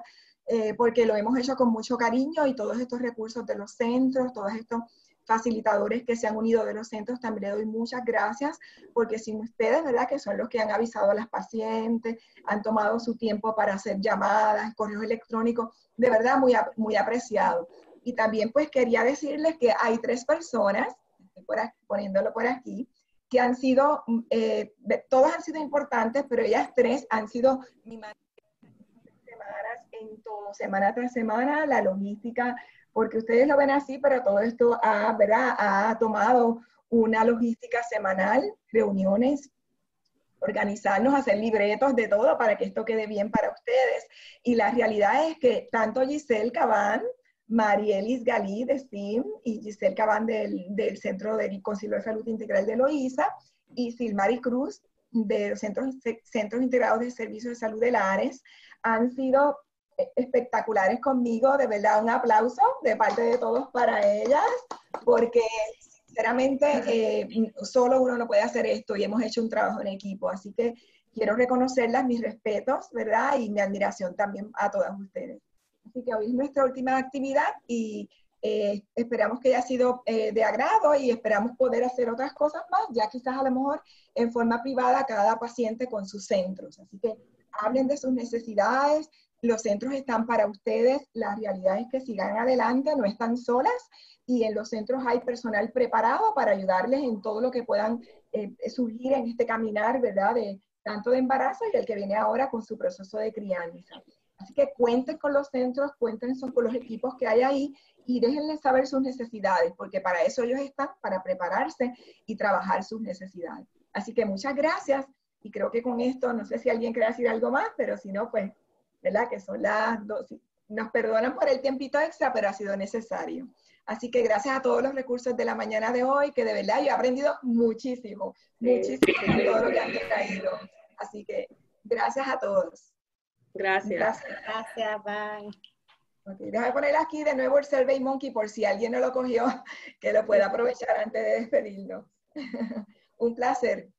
eh, porque lo hemos hecho con mucho cariño y todos estos recursos de los centros, todos estos facilitadores que se han unido de los centros, también le doy muchas gracias, porque sin ustedes, ¿verdad?, que son los que han avisado a las pacientes, han tomado su tiempo para hacer llamadas, correos electrónicos, de verdad muy, muy apreciado. Y también pues quería decirles que hay tres personas, estoy por aquí, poniéndolo por aquí, que han sido, eh, todas han sido importantes, pero ellas tres han sido mi madre semanas en todo, semana tras semana, la logística, porque ustedes lo ven así, pero todo esto ha, ¿verdad?, ha tomado una logística semanal, reuniones, organizarnos, hacer libretos de todo para que esto quede bien para ustedes. Y la realidad es que tanto Giselle Cabán, Marielis Galí de S T I M y Giselle Cabán del, del Centro de Concilio de Salud Integral de Loíza y Silmari Cruz de los Centros, Centros Integrados de Servicios de Salud de Lares han sido espectaculares conmigo, de verdad un aplauso de parte de todos para ellas, porque sinceramente eh, solo uno no puede hacer esto y hemos hecho un trabajo en equipo, así que quiero reconocerlas, mis respetos, ¿verdad? Y mi admiración también a todas ustedes. Así que hoy es nuestra última actividad y eh, esperamos que haya sido eh, de agrado y esperamos poder hacer otras cosas más, ya quizás a lo mejor en forma privada cada paciente con sus centros. Así que hablen de sus necesidades, los centros están para ustedes, la realidad es que sigan adelante, no están solas y en los centros hay personal preparado para ayudarles en todo lo que puedan eh, surgir en este caminar, ¿verdad? De, tanto de embarazo y el que viene ahora con su proceso de crianza. Así que cuenten con los centros, cuenten con los equipos que hay ahí y déjenles saber sus necesidades, porque para eso ellos están, para prepararse y trabajar sus necesidades. Así que muchas gracias y creo que con esto, no sé si alguien quiere decir algo más, pero si no, pues, ¿verdad? Que son las dos, nos perdonan por el tiempito extra, pero ha sido necesario. Así que gracias a todos los recursos de la mañana de hoy, que de verdad yo he aprendido muchísimo, muchísimo con todo lo que han traído. Así que gracias a todos. Gracias. Gracias. Gracias, bye. Okay, déjame poner aquí de nuevo el Survey Monkey por si alguien no lo cogió, que lo pueda aprovechar antes de despedirnos. Un placer.